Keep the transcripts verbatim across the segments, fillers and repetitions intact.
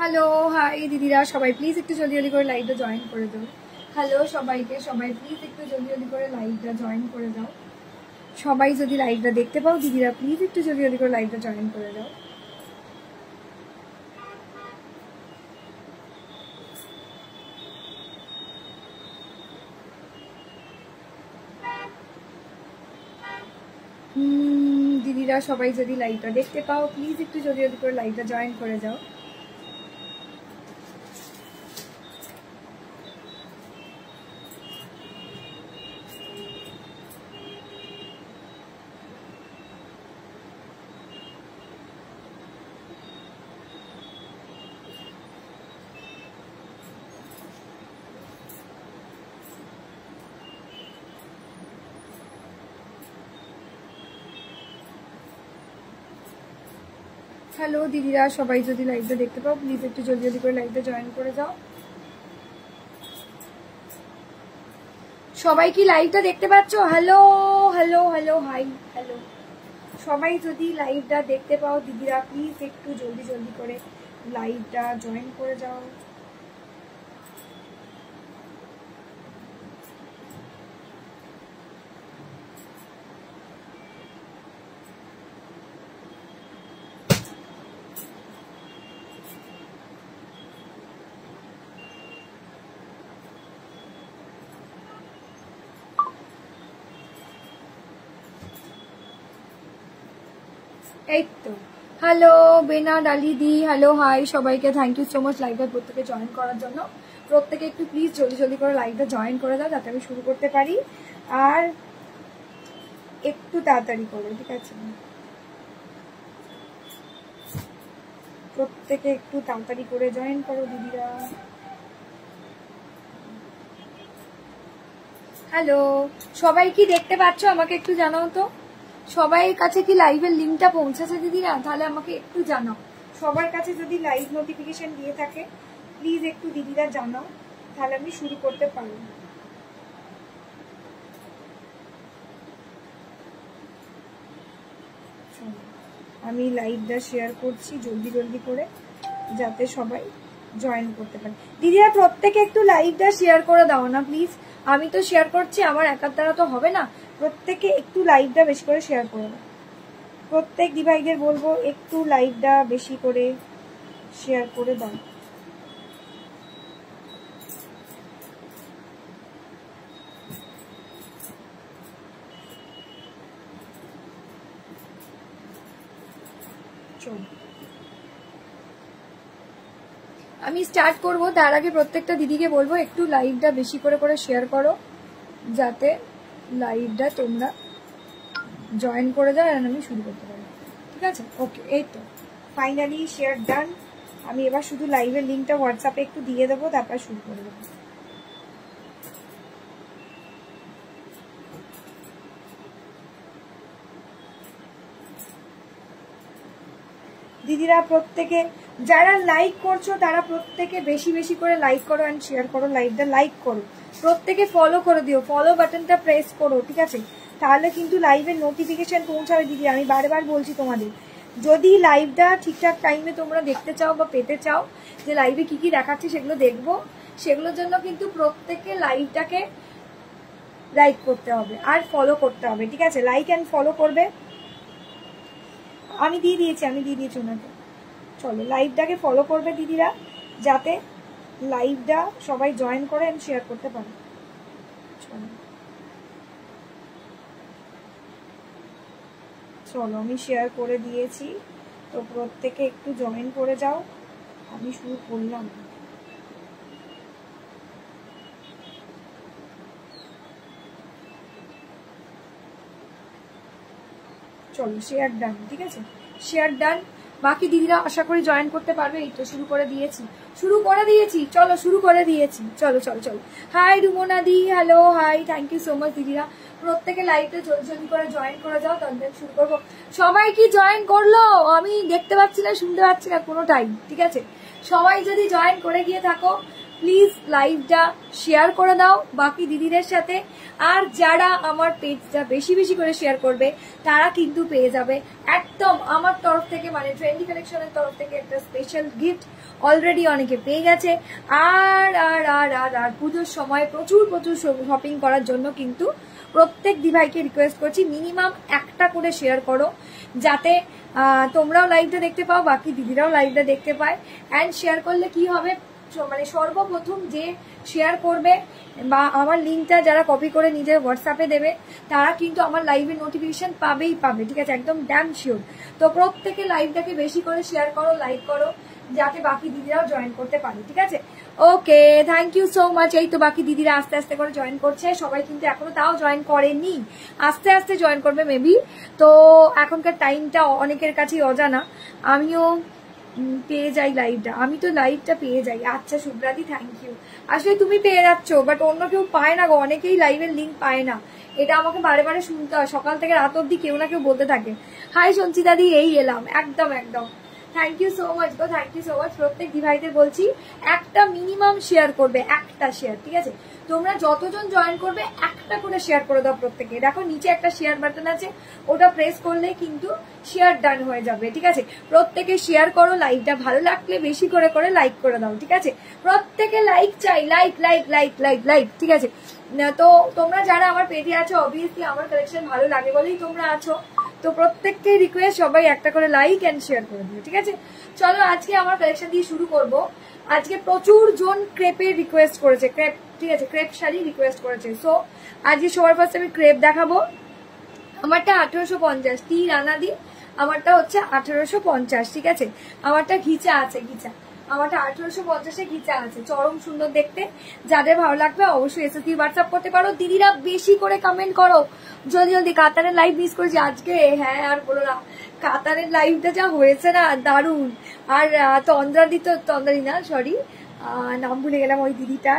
Hello hi দিদিরা, সবাই please একটু জলদি জলদি করে লাইভটা জয়েন করে দাও। হ্যালো সবাইকে, সবাই প্লিজ একটু জলদি জলদি করে লাইভটা জয়েন করে দাও। সবাই যদি লাইভটা দেখতে পাও দিদিরা, প্লিজ একটু জলদি জলদি করে লাইভটা জয়েন করে দাও। হুম দিদিরা, সবাই যদি লাইভটা দেখতে পাও প্লিজ একটু জলদি জলদি করে লাইভটা জয়েন করে যাও। হ্যালো দিদিরা, সবাই যদি লাইভটা দেখতে পাও প্লিজ একটু জলদি জলদি করে লাইভটা জয়েন করে যাও। সবাই কি লাইভটা দেখতে পাচ্ছ? Hello hello hello hi hello. সবাই যদি লাইভটা দেখতে পাও দিদিরা, প্লিজ একটু জলদি জলদি করে লাইভটা জয়েন করে যাও। এই তো হ্যালো বেনা ডালি দি, হ্যালো হাই সবাইকে, থ্যাংক ইউ সো মাচ লাইভটা প্রত্যেকে জয়েন করার জন্য। প্রত্যেকে একটু প্লিজ জলদি জলদি করে লাইভটা জয়েন করে দাও যাতে আমি শুরু করতে পারি, আর একটু তাড়াতাড়ি করে, ঠিক আছে? প্রত্যেকে একটু তাড়াতাড়ি করে জয়েন করো দিদিরা। হ্যালো, সবাই কি দেখতে পাচ্ছ? আমাকে একটু জানাও তো, সবাই কাছে কি লাইভের লিঙ্কটা পৌঁছেছে দিদিরা? তাহলে আমাকে একটু জানাও। সবার কাছে যদি লাইভ নোটিফিকেশন দিয়ে থাকে প্লিজ একটু দিদিরা জানাও, তাহলে আমি শুরু করতে পারবো। আমি লাইভটা শেয়ার করছি জলদি জলদি করে যাতে সবাই জয়েন করতে পারে। দিদিরা প্রত্যেকে একটু লাইভটা শেয়ার করে দাও না প্লিজ। আমি তো শেয়ার করছি, আমার একার দ্বারা তো হবে না। প্রত্যেকে একটু লাইভটা বেশি করে শেয়ার করে দাও। প্রত্যেক দিভাইদের বলবো একটু লাইভটা বেশি করে শেয়ার করে দাও। আমি স্টার্ট করব, তার আগে প্রত্যেকটা দিদিকে বলবো একটু লাইভটা বেশি করে করে শেয়ার করো যাতে লাইভটা তোমরা জয়েন করে দাও আর আমি শুরু করতে পারি, ঠিক আছে? ওকে, এই তো ফাইনালি শেয়ার ডান। আমি এবার শুধু লাইভের লিঙ্কটা হোয়াটসঅ্যাপে একটু দিয়ে দেবো, তারপর শুরু করে দেবো। দিদিরা প্রত্যেকে যারা লাইক করছো তারা প্রত্যেকে বেশি বেশি করে লাইক করো অ্যান্ড শেয়ার করো, লাইভটা লাইক করো। প্রত্যেকে ফলো করে দিও, ফলো বাটনটা প্রেস করো, ঠিক আছে? তাহলে কিন্তু লাইভের নোটিফিকেশন পৌঁছাবে দিদি। আমি বারবার বলছি তোমাদের, যদি লাইভটা ঠিকঠাক টাইমে তোমরা দেখতে চাও বা পেতে চাও যে লাইভে কি কি দেখাচ্ছে সেগুলো দেখবো, সেগুলোর জন্য কিন্তু প্রত্যেকে লাইভটাকে লাইক করতে হবে আর ফলো করতে হবে, ঠিক আছে? লাইক অ্যান্ড ফলো করবে। আমি দিয়ে দিয়েছি আমি দিয়ে দিয়েছি ওনাকে। চলো লাইভটাকে ফলো করবে দিদিরা যাতে লাইভটা সবাই জয়েন করে এন্ড শেয়ার করতে পারে। চলো আমি শেয়ার করে দিয়েছি, তো প্রত্যেকে একটু জয়েন করে যাও। আমি শুরু করলাম। চলো শেয়ার ডান, ঠিক আছে? Share done. বাকি দিদিরা আশা করি জয়েন করতে পারবে। এই তো শুরু করে দিয়েছি শুরু করে দিয়েছি চলো শুরু করে দিয়েছি চলো চলো চলো হাই রুমনা দি, hello hi, thank you so much দিদিরা। প্রত্যেকে লাইভে জলদি জলদি করে জয়েন করে যাও, তাহলে শুরু করবো। সবাই কি জয়েন করলো? আমি দেখতে পাচ্ছি না, শুনতে পাচ্ছি না কোনোটাই, ঠিক আছে? সবাই যদি জয়েন করে গিয়ে থাকো প্লিজ লাইভটা শেয়ার করে দাও বাকি দিদিদের সাথে। আর যারা আমার পেজটা বেশি বেশি করে শেয়ার করবে তারা কিন্তু পেয়ে যাবে একদম আমার তরফ থেকে, মানে ট্রেন্ডি কালেকশনের তরফ থেকে একটা স্পেশাল গিফট অলরেডি অনেকে পেয়ে গেছে। আর আর আর আর আর পুজোর সময় প্রচুর প্রচুর শপিং করার জন্য কিন্তু প্রত্যেক দিভাইকে রিকোয়েস্ট করছি মিনিমাম একটা করে শেয়ার করো, যাতে তোমরাও লাইভটা দেখতে পাও, বাকি দিদিরাও লাইভটা দেখতে পায়। অ্যান্ড শেয়ার করলে কি হবে, মানে সর্বপ্রথম যে শেয়ার করবে বা আমার লিঙ্কটা যারা কপি করে নিজের হোয়াটসঅ্যাপে দেবে তারা কিন্তু আমার লাইভের নোটিফিকেশন পাবেই পাবে, ঠিক আছে, একদম ড্যাম শিওর। তো প্রত্যেকে লাইভটাকে বেশি করে শেয়ার করো, লাইক করো, যাতে বাকি দিদিরাও জয়েন করতে পারে, ঠিক আছে। Okay, thank you so much. এই তো বাকি দিদিরা আস্তে আস্তে করে জয়েন করছে, সবাই কিন্তু এখনো তাও জয়েন করেনি, আস্তে আস্তে জয়েন করবে মেবি। তো এখনকার টাইমটা অনেকের কাছেই অজানা, আমিও পেয়ে যাই লাইভটা, আমি তো লাইভটা পেয়ে যাই। আচ্ছা শুভ্রাদি, থ্যাংক ইউ। আসলে তুমি পেয়ে যাচ্ছ, বাট অন্য কেউ পায় না গো, অনেকেই লাইভের লিঙ্ক পায় না, এটা আমাকে বারে বারে শুনতে হয়, সকাল থেকে রাত অব্দি কেউ না কেউ বলতে থাকে। হাই সঞ্চিতাদি, এই এলাম, একদম একদম থ্যাংক ইউ সো মাচ গো, থ্যাংক ইউ সো মাচ। প্রত্যেক দিভাইদের বলছি একটা মিনিমাম শেয়ার করবে, একটা শেয়ার, ঠিক আছে। তোমরা যতজন জয়েন করবে একটা করে শেয়ার করে দাও প্রত্যেকে। দেখো নিচে একটা শেয়ার বাটন আছে, ওটা প্রেস করলে কিন্তু শেয়ার ডান হয়ে যাবে, ঠিক আছে। প্রত্যেকে শেয়ার করো, লাইকটা ভালো লাগলে বেশি করে করে লাইক করে দাও, ঠিক আছে। প্রত্যেকে লাইক চাই, like like like like like, ঠিক আছে। তো তোমরা যারা আমার পেজে আছো অবভিয়াসলি আমার কালেকশন ভালো লাগে বলেই তোমরা আছো, তো প্রত্যেককে রিকোয়েস্ট সবাই একটা করে লাইক এন্ড শেয়ার করে দিও, ঠিক আছে। চলো আজকে আমার কালেকশন দিয়ে শুরু করব। আজকে প্রচুর জন ক্রেপের রিকোয়েস্ট করেছে, ক্রেপ, ঠিক আছে, ক্রেপ শাড়ি রিকোয়েস্ট করেছে। সো আজকে সবার ফার্স্ট আমি ক্রেপ দেখাবো। আমারটা আঠারোশো পঞ্চাশ, তি রানা দি, আমারটা হচ্ছে আঠারোশো পঞ্চাশ, ঠিক আছে। আমারটা ঘিচা আছে, ঘিচা, আমারটা আঠারোশো পঞ্চাশে ঘিচা আছে, চরম সুন্দর দেখতে। যাদের ভালো লাগবে অবশ্যই এসএসডি হোয়াটসঅ্যাপ করতে পারো। দিদিরা বেশি করে কমেন্ট করো, জলদি জলদি। কাতারের লাইভ মিস করেছি আজকে, হ্যাঁ আর বলো না, কাতারের লাইভটা যা হয়েছে না দারুণ। আর তন্দ্রাদি, তো তন্দ্রাদি না, সরি নাম ভুলে গেলাম ওই দিদিটার,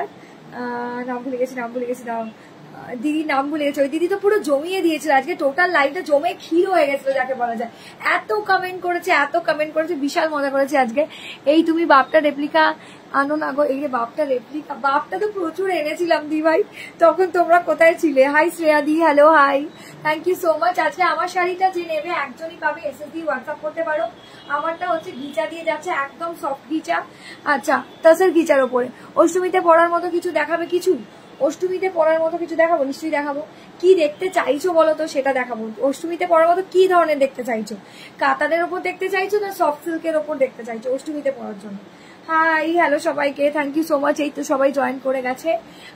নাম ভুলে গেছি, নাম ভুলে গেছি, নাম দিদির নাম ভুলে গেছে। ওই দিদি তো পুরো জমিয়ে দিয়েছিল আজকে, টোটাল লাইভটা জমে ক্ষীর হয়ে গেছিল যাকে বলা যায়। এত কমেন্ট করেছে, এত কমেন্ট করেছে, বিশাল মজা করেছে আজকে। এই তুমি বাপটা রেপ্লিকা আনো না গো, এই রে বাপটা রেপ্লিকা, বাপটা তো প্রচুর এনেছিলাম দি ভাই, তখন তোমরা কোথায় ছিলে? হাই শ্রেয়া দি, hello hi, thank you so much. আজকে আমার শাড়িটা যে নেবে একজনই পাবে, এসএসডি হোয়াটসঅ্যাপ করতে পারো। আমারটা হচ্ছে গিচা দিয়ে যাচ্ছে, একদম সফট গিচা, আচ্ছা তাসের গিচার ওপরে। অষ্টমীতে পরার মতো কিছু দেখাবে, কিছু অষ্টমীতে পরার মতো কিছু দেখাবো, নিশ্চয়ই দেখাবো। কি দেখতে চাইছো বলো তো, সেটা দেখাবো। অষ্টমীতে পরার মতো কি ধরনের দেখতে চাইছো? কাতানের ওপর দেখতে চাইছো না সফট সিল্কের ওপর দেখতে চাইছো অষ্টমীতে পরার জন্য? হাই হ্যালো সবাইকে, থ্যাংক ইউ সো মাচ। এই তো সবাই জয়েন করে গেছে।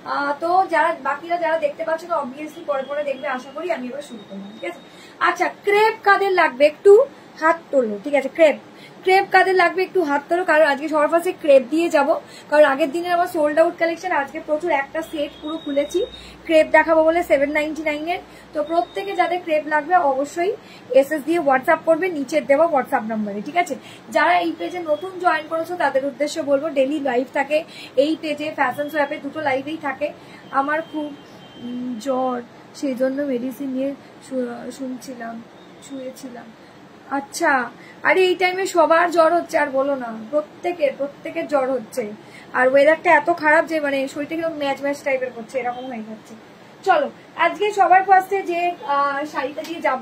তো যারা বাকিরা যারা দেখতে পাচ্ছ না অবভিয়াসলি পরে পরে দেখবে, আশা করি। আমি এবার শুরু করলাম, ঠিক আছে। আচ্ছা ক্রেপ কাদের লাগবে একটু হাত তোলো, ঠিক আছে। ক্রেপ ক্রেপ কাদের লাগবে একটু হাত তোলো, কারণ আজকে সবার ফার্স্টে ক্রেপ দিয়ে যাব, কারণ আগের দিনের আমার সোল্ড আউট কালেকশন, আজকে প্রচুর একটা সেট পুরো খুলেছি ক্রেপ দেখাবো বলে সেভেন নাইনটি নাইনের। তো প্রত্যেকে যাদের ক্রেপ লাগবে অবশ্যই এসএস দিয়ে হোয়াটসঅ্যাপ করবে নিচের দেওয়া হোয়াটসঅ্যাপ নাম্বারে, ঠিক আছে। যারা এই পেজে নতুন জয়েন করেছো তাদের উদ্দেশ্যে বলবো, ডেলি লাইভ থাকে এই পেজে, ফ্যাশন সোয়াপে দুটো লাইভেই থাকে। আমার খুব জ্বর, সেই জন্য মেডিসিন নিয়ে শুনছিলাম, শুয়েছিলাম। আচ্ছা, আরে এই টাইমে সবার জ্বর হচ্ছে, আর বলো না, প্রত্যেকের প্রত্যেকের জ্বর হচ্ছে। আর ওয়েদারটা এত খারাপ যে মানে শরীরটা কিরকম ম্যাচ ম্যাচ টাইপের করছে, এরকম হয়ে যাচ্ছে। চলো আজকে সবার ফার্স্টে যে শাড়িটা দিয়ে যাব,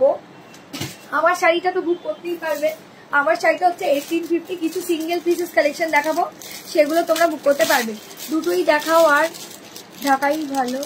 আমার শাড়িটা তো বুক করতেই পারবে। আমার শাড়িটা হচ্ছে এইটিন ফিফটি, কিছু সিঙ্গেল পিসেস কালেকশন দেখাবো, সেগুলো তোমরা বুক করতে পারবে। দুটোই দেখাও। আর ঢাকাই ভালো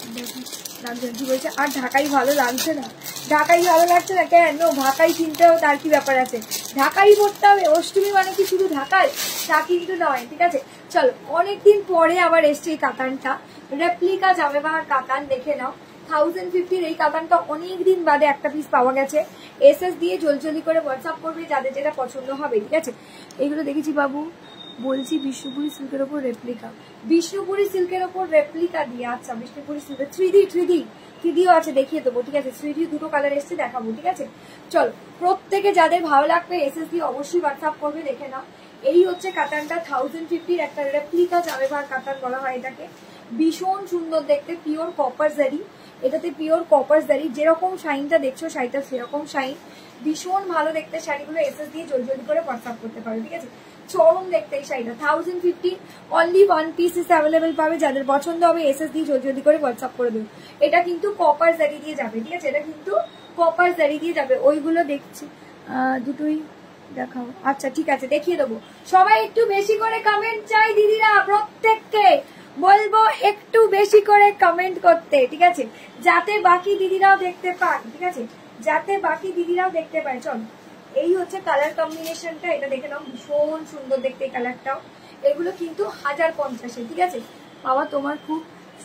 লাগছে কি বলছে, আর ঢাকাই ভালো লাগছে না, ঢাকাই ভালো লাগছে না কেন? ঢাকাই কিনতেও তার কি ব্যাপার আছে, ঢাকাই পড়তে হবে। অষ্টমী মানে কি শুধু ঢাকায়? তা কিন্তু নয়, ঠিক আছে। চলো অনেকদিন পরে আবার এসছে এই কাতানটা, রেপ্লিকা জামেবাহার কাতান, দেখে নাও। থাউজেন্ড ফিফটির এই কাতানটা অনেকদিন বাদে একটা পিস পাওয়া গেছে। এসএস দিয়ে জলজলি করে হোয়াটসঅ্যাপ করবে যাদের যেটা পছন্দ হবে, ঠিক আছে। এইগুলো দেখেছি বাবু, বলছি বিষ্ণুপুরি সিল্কের ওপর রেপ্লিকা, বিষ্ণুপুরি সিল্কের ওপর রেপ্লিকা দিয়ে, আচ্ছা বিষ্ণুপুরি সিল্কের three D three D three ডিও আছে, দেখিয়ে দেবো, ঠিক আছে। থ্রি ডি দুটো কালার এসছে, দেখাবো, ঠিক আছে। চলো প্রত্যেকে যাদের ভালো লাগবে এসএস দিয়ে অবশ্যই হোয়াটসঅ্যাপ করবে, দেখে নাও। এই হচ্ছে কাতানটা, থাউজেন্ড ফিফটির একটা রেপ্লিকা জামেবাহার কাতান বলা হয় এটাকে। ভীষণ সুন্দর দেখতে, পিওর কপার জারি, এটাতে পিওর কপার জারি, যেরকম শাইনটা দেখছো শাড়িটা সেরকম শাইন, ভীষণ ভালো দেখতে। শাড়িগুলো এসএস দিয়ে জলদি জলদি করে হোয়াটসঅ্যাপ করতে পারো, ঠিক আছে। চরম দেখতে এই শাড়িটা। Thousand fifty only one piece is available পাবে, যাদের পছন্দ হবে এস এস দিয়ে জলদি জলদি করে হোয়াটসঅ্যাপ করে দেবে। এটা কিন্তু কপার জারি দিয়ে যাবে, ঠিক আছে, এটা কিন্তু কপার জারি দিয়ে যাবে। ওইগুলো দেখছি দুটোই দেখাও, আচ্ছা ঠিক আছে দেখিয়ে দেবো। সবাই একটু বেশি করে কমেন্ট চাই দিদিরা, প্রত্যেককে বলবো একটু বেশি করে কমেন্ট করতে, ঠিক আছে, যাতে বাকি দিদিরাও দেখতে পান, ঠিক আছে, যাতে বাকি দিদিরাও দেখতে পায়। চল, এই হচ্ছে কালার কম্বিনেশনটা, এটা দেখে নাও, ভীষণ সুন্দর দেখতে এই কালারটাও। এগুলো কিন্তু হাজার পঞ্চাশে, ঠিক আছে বাবা, তোমার খুব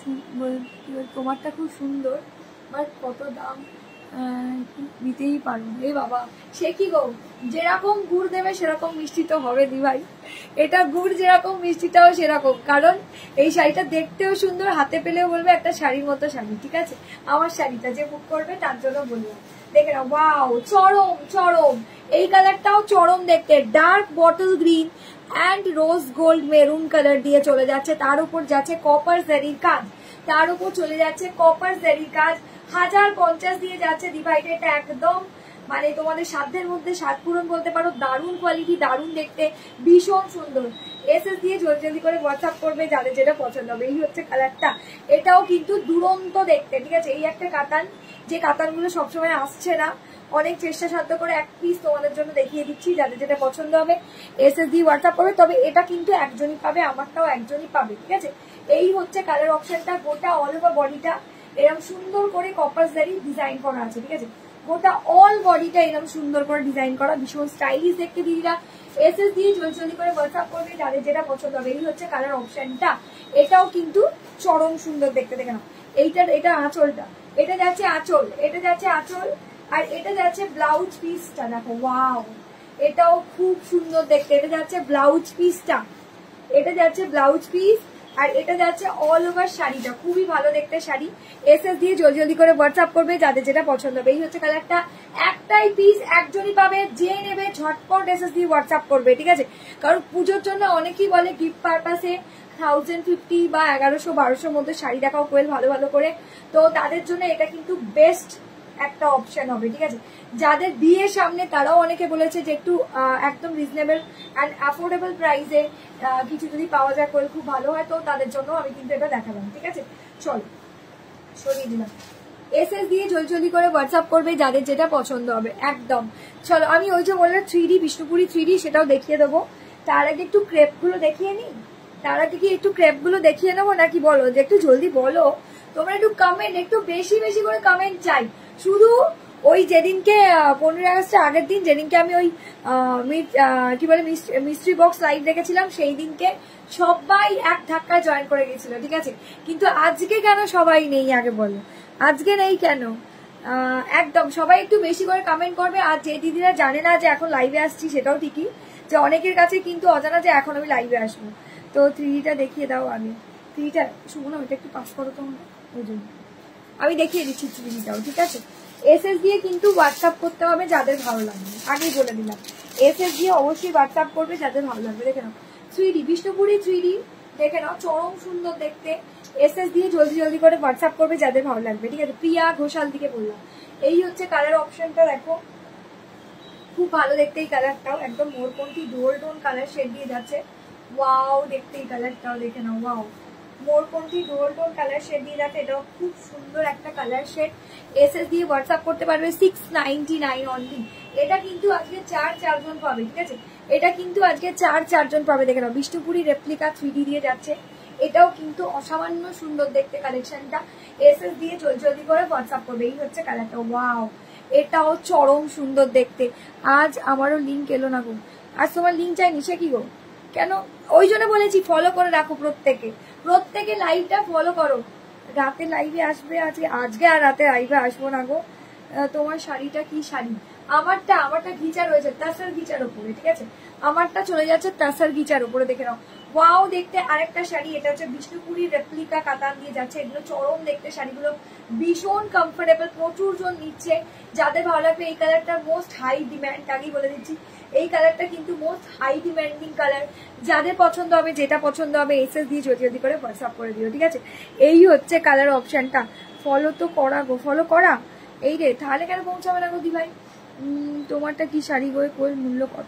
তোমারটা খুব সুন্দর, বাট কত দাম দিতেই পারবো। এ বাবা, সে কি গো, যেরকম গুড় দেবে সেরকম মিষ্টি তো হবে দি ভাই, এটা গুড় যেরকম মিষ্টিটাও সেরকম, কারণ এই শাড়িটা দেখতেও সুন্দর, হাতে পেলেও বলবে একটা শাড়ির মতো শাড়ি, ঠিক আছে। আমার শাড়িটা যে বুক করবে তার জন্য বললাম, দেখে না, ওয়াও, চরম চরম, এই কালারটাও চরম দেখতে, dark bottle green and rose gold maroon colour দিয়ে চলে যাচ্ছে, তার উপর যাচ্ছে কপার জারির কাজ, তার উপর চলে যাচ্ছে কপার জারির কাজ, হাজার পঞ্চাশ দিয়ে যাচ্ছে দিভাইড। এটা একদম মানে তোমাদের সাধ্যের মধ্যে সাত পূরণ বলতে পারো, দারুণ কোয়ালিটি, দারুণ দেখতে, ভীষণ সুন্দর। এস এস দিয়ে জলদি জলদি করে হোয়াটসঅ্যাপ করবে যাদের যেটা পছন্দ হবে। এই হচ্ছে কালারটা, এটাও কিন্তু দুরন্ত দেখতে, ঠিক আছে। এই একটা কাতান, যে কাতানগুলো সবসময় আসছে না, অনেক চেষ্টা সাধ্য করে এক পিস তোমাদের জন্য দেখিয়ে দিচ্ছি, যাদের যেটা পছন্দ হবে এস এস দিয়ে হোয়াটসঅ্যাপ করবে। তবে এটা কিন্তু একজনই পাবে, আমারটাও একজনই পাবে, ঠিক আছে। এই হচ্ছে কালার অপশনটা, গোটা অল ওভার বডিটা এরকম সুন্দর করে কপার জারি ডিজাইন করা আছে, ঠিক আছে, গোটা অল বডিটা এরকম সুন্দর করে ডিজাইন করা, ভীষণ স্টাইলিশ দেখতে দিদিরা। এস এস দিয়ে জলদি জলদি করে হোয়াটসঅ্যাপ করবে যাদের যেটা পছন্দ হবে। এই হচ্ছে কালার অপশনটা, এটাও কিন্তু চরম সুন্দর দেখতে, দেখে নাও। এইটার এটা আঁচলটা, এটা যাচ্ছে আঁচল, এটা যাচ্ছে আঁচল, আর এটা যাচ্ছে ব্লাউজ পিসটা, দেখো ওয়াও, এটাও খুব সুন্দর দেখতে, এটা যাচ্ছে ব্লাউজ পিসটা, এটা যাচ্ছে ব্লাউজ পিস, আর এটা যাচ্ছে অল ওভার শাড়িটা, খুবই ভালো দেখতে শাড়ি। এস এস দিয়ে জলদি জলদি করে হোয়াটসঅ্যাপ করবে যাদের যেটা পছন্দ হবে। এই হচ্ছে কালারটা, একটাই পিস একজনই পাবে, যে নেবে ঝটপট এস এস দিয়ে হোয়াটসঅ্যাপ করবে, ঠিক আছে। কারণ পুজোর জন্য অনেকেই বলে গিফট পারপাসে থাউজেন্ড ফিফটি বা এগারোশো বারোশোর মধ্যে শাড়ি দেখাও কোয়েল ভালো ভালো করে, তো তাদের জন্য এটা কিন্তু বেস্ট একটা অপশন হবে, ঠিক আছে। যাদের বিয়ের সামনে তারাও অনেকে বলেছে যে একটু একদম রিজনেবল অ্যান্ড অ্যাফোর্ডেবল প্রাইসে কিছু যদি পাওয়া যায় কোয়েল খুব ভালো হয়, তো তাদের জন্য আমি কিন্তু এটা দেখালাম, ঠিক আছে। চলো সরিয়ে দিলাম। এস এস দিয়ে জলদি জলদি করে হোয়াটসঅ্যাপ করবে যাদের যেটা পছন্দ হবে, একদম। চলো, আমি ওই যে বললাম three D Bishnupuri three D, সেটাও দেখিয়ে দেবো। তার আগে একটু ক্রেপগুলো দেখিয়ে নিই, তার আগে কি একটু ক্রেপগুলো দেখিয়ে নেবো নাকি বলো, যে একটু জলদি বলো তোমরা, একটু কমেন্ট, একটু বেশি বেশি করে কমেন্ট চাই। শুধু ওই যেদিনকে পনেরোই আগস্টের আগের দিন, যেদিনকে আমি ওই কি বলে মিস্ট্রি বক্স লাইভ দেখেছিলাম, সেই দিনকে সবাই এক ধাক্কা জয়েন করে গেছিল, ঠিক আছে। কিন্তু আজকে কেন সবাই নেই আগে বলো, আজকে নেই কেন? একদম সবাই একটু বেশি করে কমেন্ট করবে। আর যে দিদিরা জানে না যে এখন লাইভে আসছি, সেটাও ঠিকই, যে অনেকের কাছে কিন্তু অজানা যে এখন আমি লাইভে আসবো। তো থ্রিটা দেখিয়ে দাও, আমি থ্রিটা শুভ না, ওইটা একটু পাস করো তোমরা, ওই জন্য আমি দেখিয়ে দিচ্ছি থ্রিটাও, ঠিক আছে। এস এস দিয়ে কিন্তু হোয়াটসঅ্যাপ করতে হবে যাদের ভালো লাগবে, আগেই বলে দিলাম। এস এস দিয়ে অবশ্যই হোয়াটসঅ্যাপ করবে যাদের ভালো লাগবে। দেখে নাও three D Bishnupuri three D, দেখে নাও চরম সুন্দর দেখতে। এস এস দিয়ে জলদি জলদি করে হোয়াটসঅ্যাপ করবে যাদের ভালো লাগবে, ঠিক আছে। প্রিয়া ঘোষাল দিকে বললাম। এই হচ্ছে কালার অপশনটা, দেখো খুব ভালো দেখতে এই কালারটাও, একদম মোরপন্থী ডুয়াল টোন কালার শেড দিয়ে যাচ্ছে, ওয়াও দেখতে এই কালারটাও, দেখে নাও ওয়াও, মোরপন্থী ডুয়াল টোন কালার শেড দিয়ে যাচ্ছে, এটাও খুব সুন্দর একটা কালার শেড। এস এস দিয়ে হোয়াটসঅ্যাপ করতে পারবে সিক্স নাইনটি নাইন অনলি। এটা কিন্তু আজকে চার চারজন পাবে, ঠিক আছে, এটা কিন্তু আজকে চার চারজন পাবে। দেখে নাও বিষ্ণুপুরি রেপ্লিকা থ্রি ডি দিয়ে যাচ্ছে, এটাও কিন্তু অসামান্য সুন্দর দেখতে কালেকশনটা। এস এস দিয়ে জলদি জলদি করে হোয়াটসঅ্যাপ করবে। এই হচ্ছে কালারটা, ওয়াও, এটাও চরম সুন্দর দেখতে। আজ আমারও লিঙ্ক এলো না গো, আজ তোমার লিঙ্ক চাইনি, সে কি গো, কেন? ওই জন্য বলেছি ফলো করে রাখো, প্রত্যেকে প্রত্যেকে লাইভটা ফলো করো। রাতে লাইভে আসবে আজকে, আজকে আর রাতে লাইভে আসবো না গো। তোমার শাড়িটা কি শাড়ি? আমারটা আমারটা ঘিচা রয়েছে তাসার ঘিচার উপরে, ঠিক আছে, আমারটা চলে যাচ্ছে তাসার ঘিচার উপরে। দেখে নাও ওয়াও দেখতে আরেকটা শাড়ি, এটা হচ্ছে বিষ্ণুপুরি রেপ্লিকা কাতান দিয়ে যাচ্ছে, এগুলো চরম দেখতে শাড়িগুলো, ভীষণ কমফোর্টেবল, প্রচুর জন নিচ্ছে। যাদের ভালো লাগবে এই কালারটা মোস্ট হাই ডিম্যান্ড, আগেই বলে দিচ্ছি এই কালারটা কিন্তু মোস্ট হাই ডিম্যান্ডিং কালার। যাদের পছন্দ হবে, যেটা পছন্দ হবে এস এস দিয়ে জলদি জলদি করে হোয়াটসঅ্যাপ করে দিও, ঠিক আছে। এই হচ্ছে কালার অপশনটা, ফলো তো করা গো, ফলো করা। এই রে, তাহলে কেন পৌঁছাবে না গো দি ভাই? তোমারটা কি শাড়ি গো, কোয়েল মূল্য কত?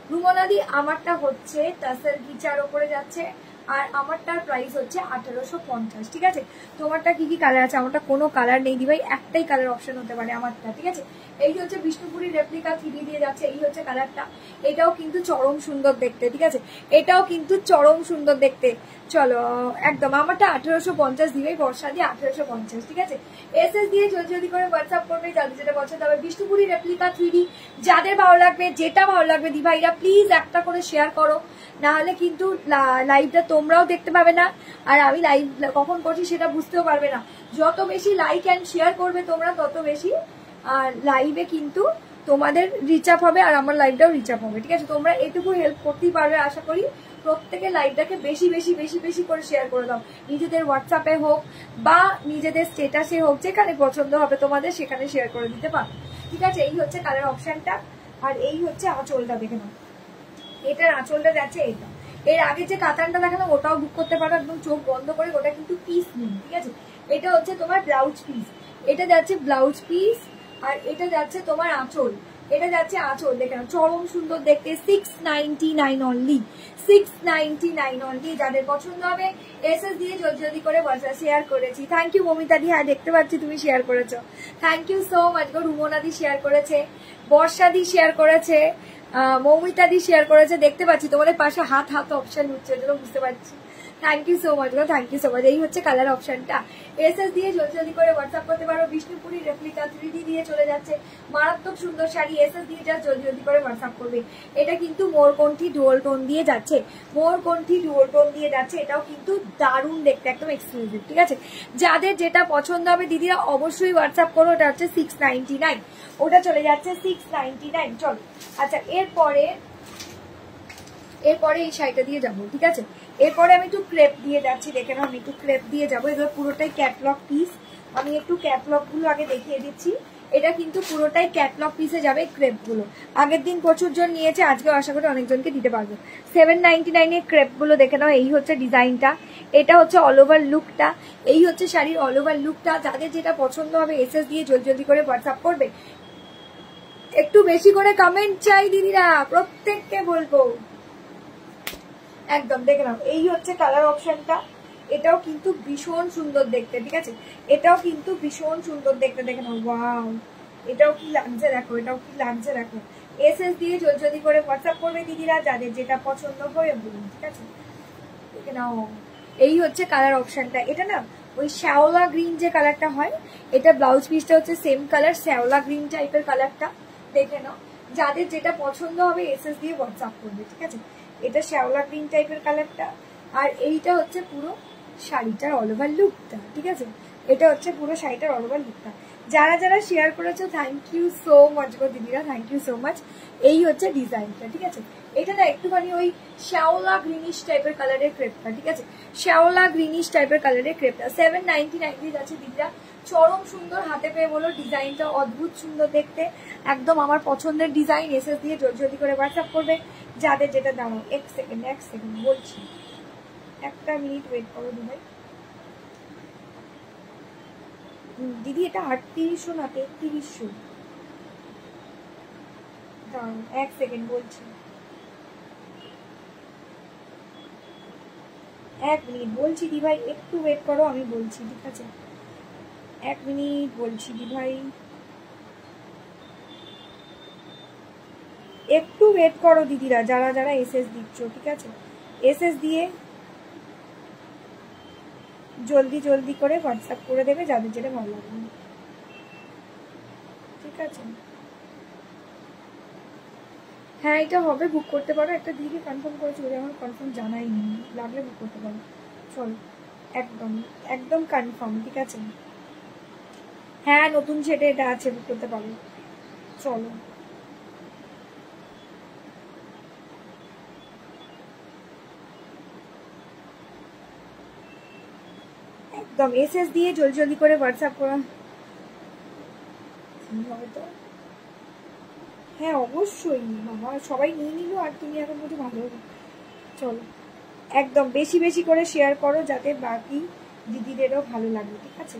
রুমলাদি আমারটা হচ্ছে টাসেল গিচার ওপরে যাচ্ছে, আর আমারটার প্রাইস হচ্ছে আঠারোশো পঞ্চাশ। ঠিক আছে, তোমারটা কি কি কালার আছে? আমারটা কোনো কালার নেই দিভাই, একটাই কালার অপশন হতে পারে আমারটা। ঠিক আছে, এই হচ্ছে বিষ্ণুপুরি রেপ্লিকা থ্রি দিয়ে যাচ্ছে, এই হচ্ছে কালারটা। এটাও কিন্তু চরম সুন্দর দেখতে। ঠিক আছে, এটাও কিন্তু চরম সুন্দর দেখতে। চলো একদম আমারটা আঠারোশো পঞ্চাশ দিবেই, বর্ষা দিয়ে আঠারোশো পঞ্চাশ। ঠিক আছে, এস এস দিয়ে জলদি জলদি করে হোয়াটসঅ্যাপ করবে যাদের যেটা পছন্দ হবে। বিষ্ণুপুরি রেপ্লিকা থ্রি ডি যাদের ভালো লাগবে, যেটা ভালো লাগবে দিভাইরা প্লিজ একটা করে শেয়ার করো, না হলে কিন্তু লাইভটা তোমরাও দেখতে পাবে না, আর আমি লাইভ কখন করছি সেটা বুঝতেও পারবে না। যত বেশি লাইক অ্যান্ড শেয়ার করবে তোমরা, তত বেশি আর লাইভে কিন্তু তোমাদের রিচ আপ হবে, আর আমার লাইভটাও রিচ আপ হবে। ঠিক আছে, তোমরা এটুকু হেল্প করতেই পারবে আশা করি। প্রত্যেকে লাইভটাকে বেশি বেশি বেশি বেশি করে শেয়ার করে দাও, নিজেদের হোয়াটসঅ্যাপে হোক বা নিজেদের স্টেটাসে হোক, যেখানে পছন্দ হবে তোমাদের সেখানে শেয়ার করে দিতে পারো। ঠিক আছে, এই হচ্ছে কালার অপশনটা, আর এই হচ্ছে আঁচলটা দেখে নাও। এটার আঁচলটা যাচ্ছে এটা। এর আগে যে কাতানটা দেখানো ওটাও বুক করতে পারো একদম চোখ বন্ধ করে, ওটা কিন্তু পিস নেই। ঠিক আছে, এটা হচ্ছে তোমার ব্লাউজ পিস, এটা যাচ্ছে ব্লাউজ পিস, আর এটা যাচ্ছে তোমার আঁচল। এটা যাচ্ছে আঁচল, দেখে নাও চরম সুন্দর দেখতে। Six ninety nine only, six ninety nine only. যাদের পছন্দ হবে এস এস দিয়ে জলদি জলদি করে হোয়াটসঅ্যাপ শেয়ার করেছি। থ্যাংক ইউ মমিতা দি, হ্যাঁ দেখতে পাচ্ছি তুমি শেয়ার করেছো, থ্যাংক ইউ সো মাচ গো। রুমনা দি শেয়ার করেছে, বর্ষা দি শেয়ার করেছে, মৌমিতা দি শেয়ার করেছে, দেখতে পাচ্ছি তোমাদের পাশে হাত হাত অপশন উঠছে, যেটা বুঝতে পারছি। থ্যাংক ইউ সো মাচ গো, থ্যাংক ইউ সো মাচ। এই হচ্ছে কালার অপশনটা, এস এস দিয়ে জলদি জলদি করে হোয়াটসঅ্যাপ করতে পারো। বিষ্ণুপুরি রেপ্লিকা থ্রি ডি দিয়ে চলে যাচ্ছে, মারাত্মক সুন্দর শাড়ি। এস এস দিয়ে যা জলদি জলদি করে হোয়াটসঅ্যাপ করবে। এটা কিন্তু মোরকণ্ঠী ডুয়াল টোন দিয়ে যাচ্ছে, মোরকণ্ঠী ডুয়াল টোন দিয়ে যাচ্ছে। এটাও কিন্তু দারুণ দেখতে, একদম এক্সক্লুসিভ। ঠিক আছে, যাদের যেটা পছন্দ হবে দিদিরা অবশ্যই হোয়াটসঅ্যাপ করো। ওটা হচ্ছে সিক্স নাইনটি নাইন, ওটা চলে যাচ্ছে সিক্স নাইনটি নাইন। চলো আচ্ছা, এরপরে এরপরে এই শাড়িটা দিয়ে যাবো। ঠিক আছে, এরপরে আমি একটু ক্রেপ দিয়ে যাচ্ছি, দেখে নাও আমি একটু ক্রেপ দিয়ে যাবো। এগুলো পুরোটাই ক্যাটলগ পিস, আমি একটু ক্যাটলগ গুলো আগে দেখিয়ে দিচ্ছি। এটা কিন্তু পুরোটাই ক্যাটলগ পিসে যাবে ক্রেপ গুলো। আগের দিন প্রচুর জন নিয়েছে, আজকে আশা করি অনেকজনকে দিতে পারবো। সেভেন নাইনটি নাইন এর ক্রেপ গুলো দেখে নাও। এই হচ্ছে ডিজাইনটা, এটা হচ্ছে অল ওভার লুকটা, এই হচ্ছে শাড়ির অল ওভার লুকটা। যাদের যেটা পছন্দ হবে এস এস দিয়ে জলদি জলদি করে হোয়াটসঅ্যাপ করবে। একটু বেশি করে কমেন্ট চাই দিদিরা, প্রত্যেককে বলবো একদম। দেখে নাও এই হচ্ছে কালার অপশনটা, এটাও কিন্তু ভীষণ সুন্দর দেখতে। ঠিক আছে, এটাও কিন্তু ভীষণ সুন্দর দেখতে, দেখে নাও। ওয়াও, এটাও কি লাগছে দেখো, এটাও কি লাগছে দেখো। এস এস দিয়ে জলদি জলদি করে হোয়াটসঅ্যাপ করবে দিদিরা, যাদের যেটা পছন্দ হয়ে বলুন। ঠিক আছে, দেখে নাও এই হচ্ছে কালার অপশনটা। এটা না ওই শ্যাওলা গ্রিন যে কালারটা হয়, এটা ব্লাউজ পিসটা হচ্ছে সেম কালার, শ্যাওলা গ্রিন টাইপের কালারটা। দেখে নাও, যাদের যেটা পছন্দ হবে এস এস দিয়ে হোয়াটসঅ্যাপ করবে। ঠিক আছে, এটা শ্যাওলা গ্রিন টাইপের কালারটা, আর এইটা হচ্ছে পুরো শাড়িটার অল ওভার লুকটা। ঠিক আছে, এটা হচ্ছে পুরো শাড়িটার অল ওভার লুকটা। যারা যারা শেয়ার করেছো থ্যাংক ইউ সো মাচ গো দিদিরা, থ্যাংক ইউ সো মাচ। এই হচ্ছে ডিজাইনটা। ঠিক আছে, এটা না একটুখানি ওই শ্যাওলা গ্রিনিশ টাইপের কালারের ক্রেপটা। ঠিক আছে, শ্যাওলা গ্রিনিশ টাইপের কালারের ক্রেপটা সেভেন নাইনটি নাইন দিয়ে যাচ্ছে দিদিরা। চরম সুন্দর, হাতে পেয়ে বলো ডিজাইনটা অদ্ভুত সুন্দর দেখতে, একদম আমার পছন্দের ডিজাইন। এস এস দিয়ে জলদি জলদি করে হোয়াটসঅ্যাপ করবে, যাদের যেটা দাঁড়াও। এক সেকেন্ড এক সেকেন্ড বলছি, একটা মিনিট ওয়েট করো দিদি। দিদি এটা আটত্রিশশো না তেত্রিশশো, দাঁড়াও এক সেকেন্ড বলছি, এক মিনিট বলছি দি ভাই, একটু ওয়েট করো আমি বলছি। ঠিক আছে, এক মিনিট বলছি দি ভাই, একটু ওয়েট করো দিদিরা, যারা যারা এস এস দিচ্ছ। ঠিক আছে, এস এস দিয়ে জলদি জলদি করে হোয়াটসঅ্যাপ করে দেবে, যাদের যেটা ভালো লাগবে। ঠিক আছে, হ্যাঁ এটা হবে, বুক করতে পারো। একটা দিদিকে কনফার্ম করেছি, ওরা আমার কনফার্ম জানাই নি, লাগলে বুক করতে পারো। চলো একদম একদম কনফার্ম। ঠিক আছে, হ্যাঁ নতুন সেটে এটা আছে, বুক করতে পারো। চলো একদম এস এস দিয়ে জলদি জলদি করে হোয়াটসঅ্যাপ করা হবে তো। হ্যাঁ অবশ্যই বাবা, সবাই নিয়ে নিল আর তুমি এখন বলছো ভালো হবে। চলো একদম বেশি বেশি করে শেয়ার করো, যাতে বাকি দিদিদেরও ভালো লাগে। ঠিক আছে,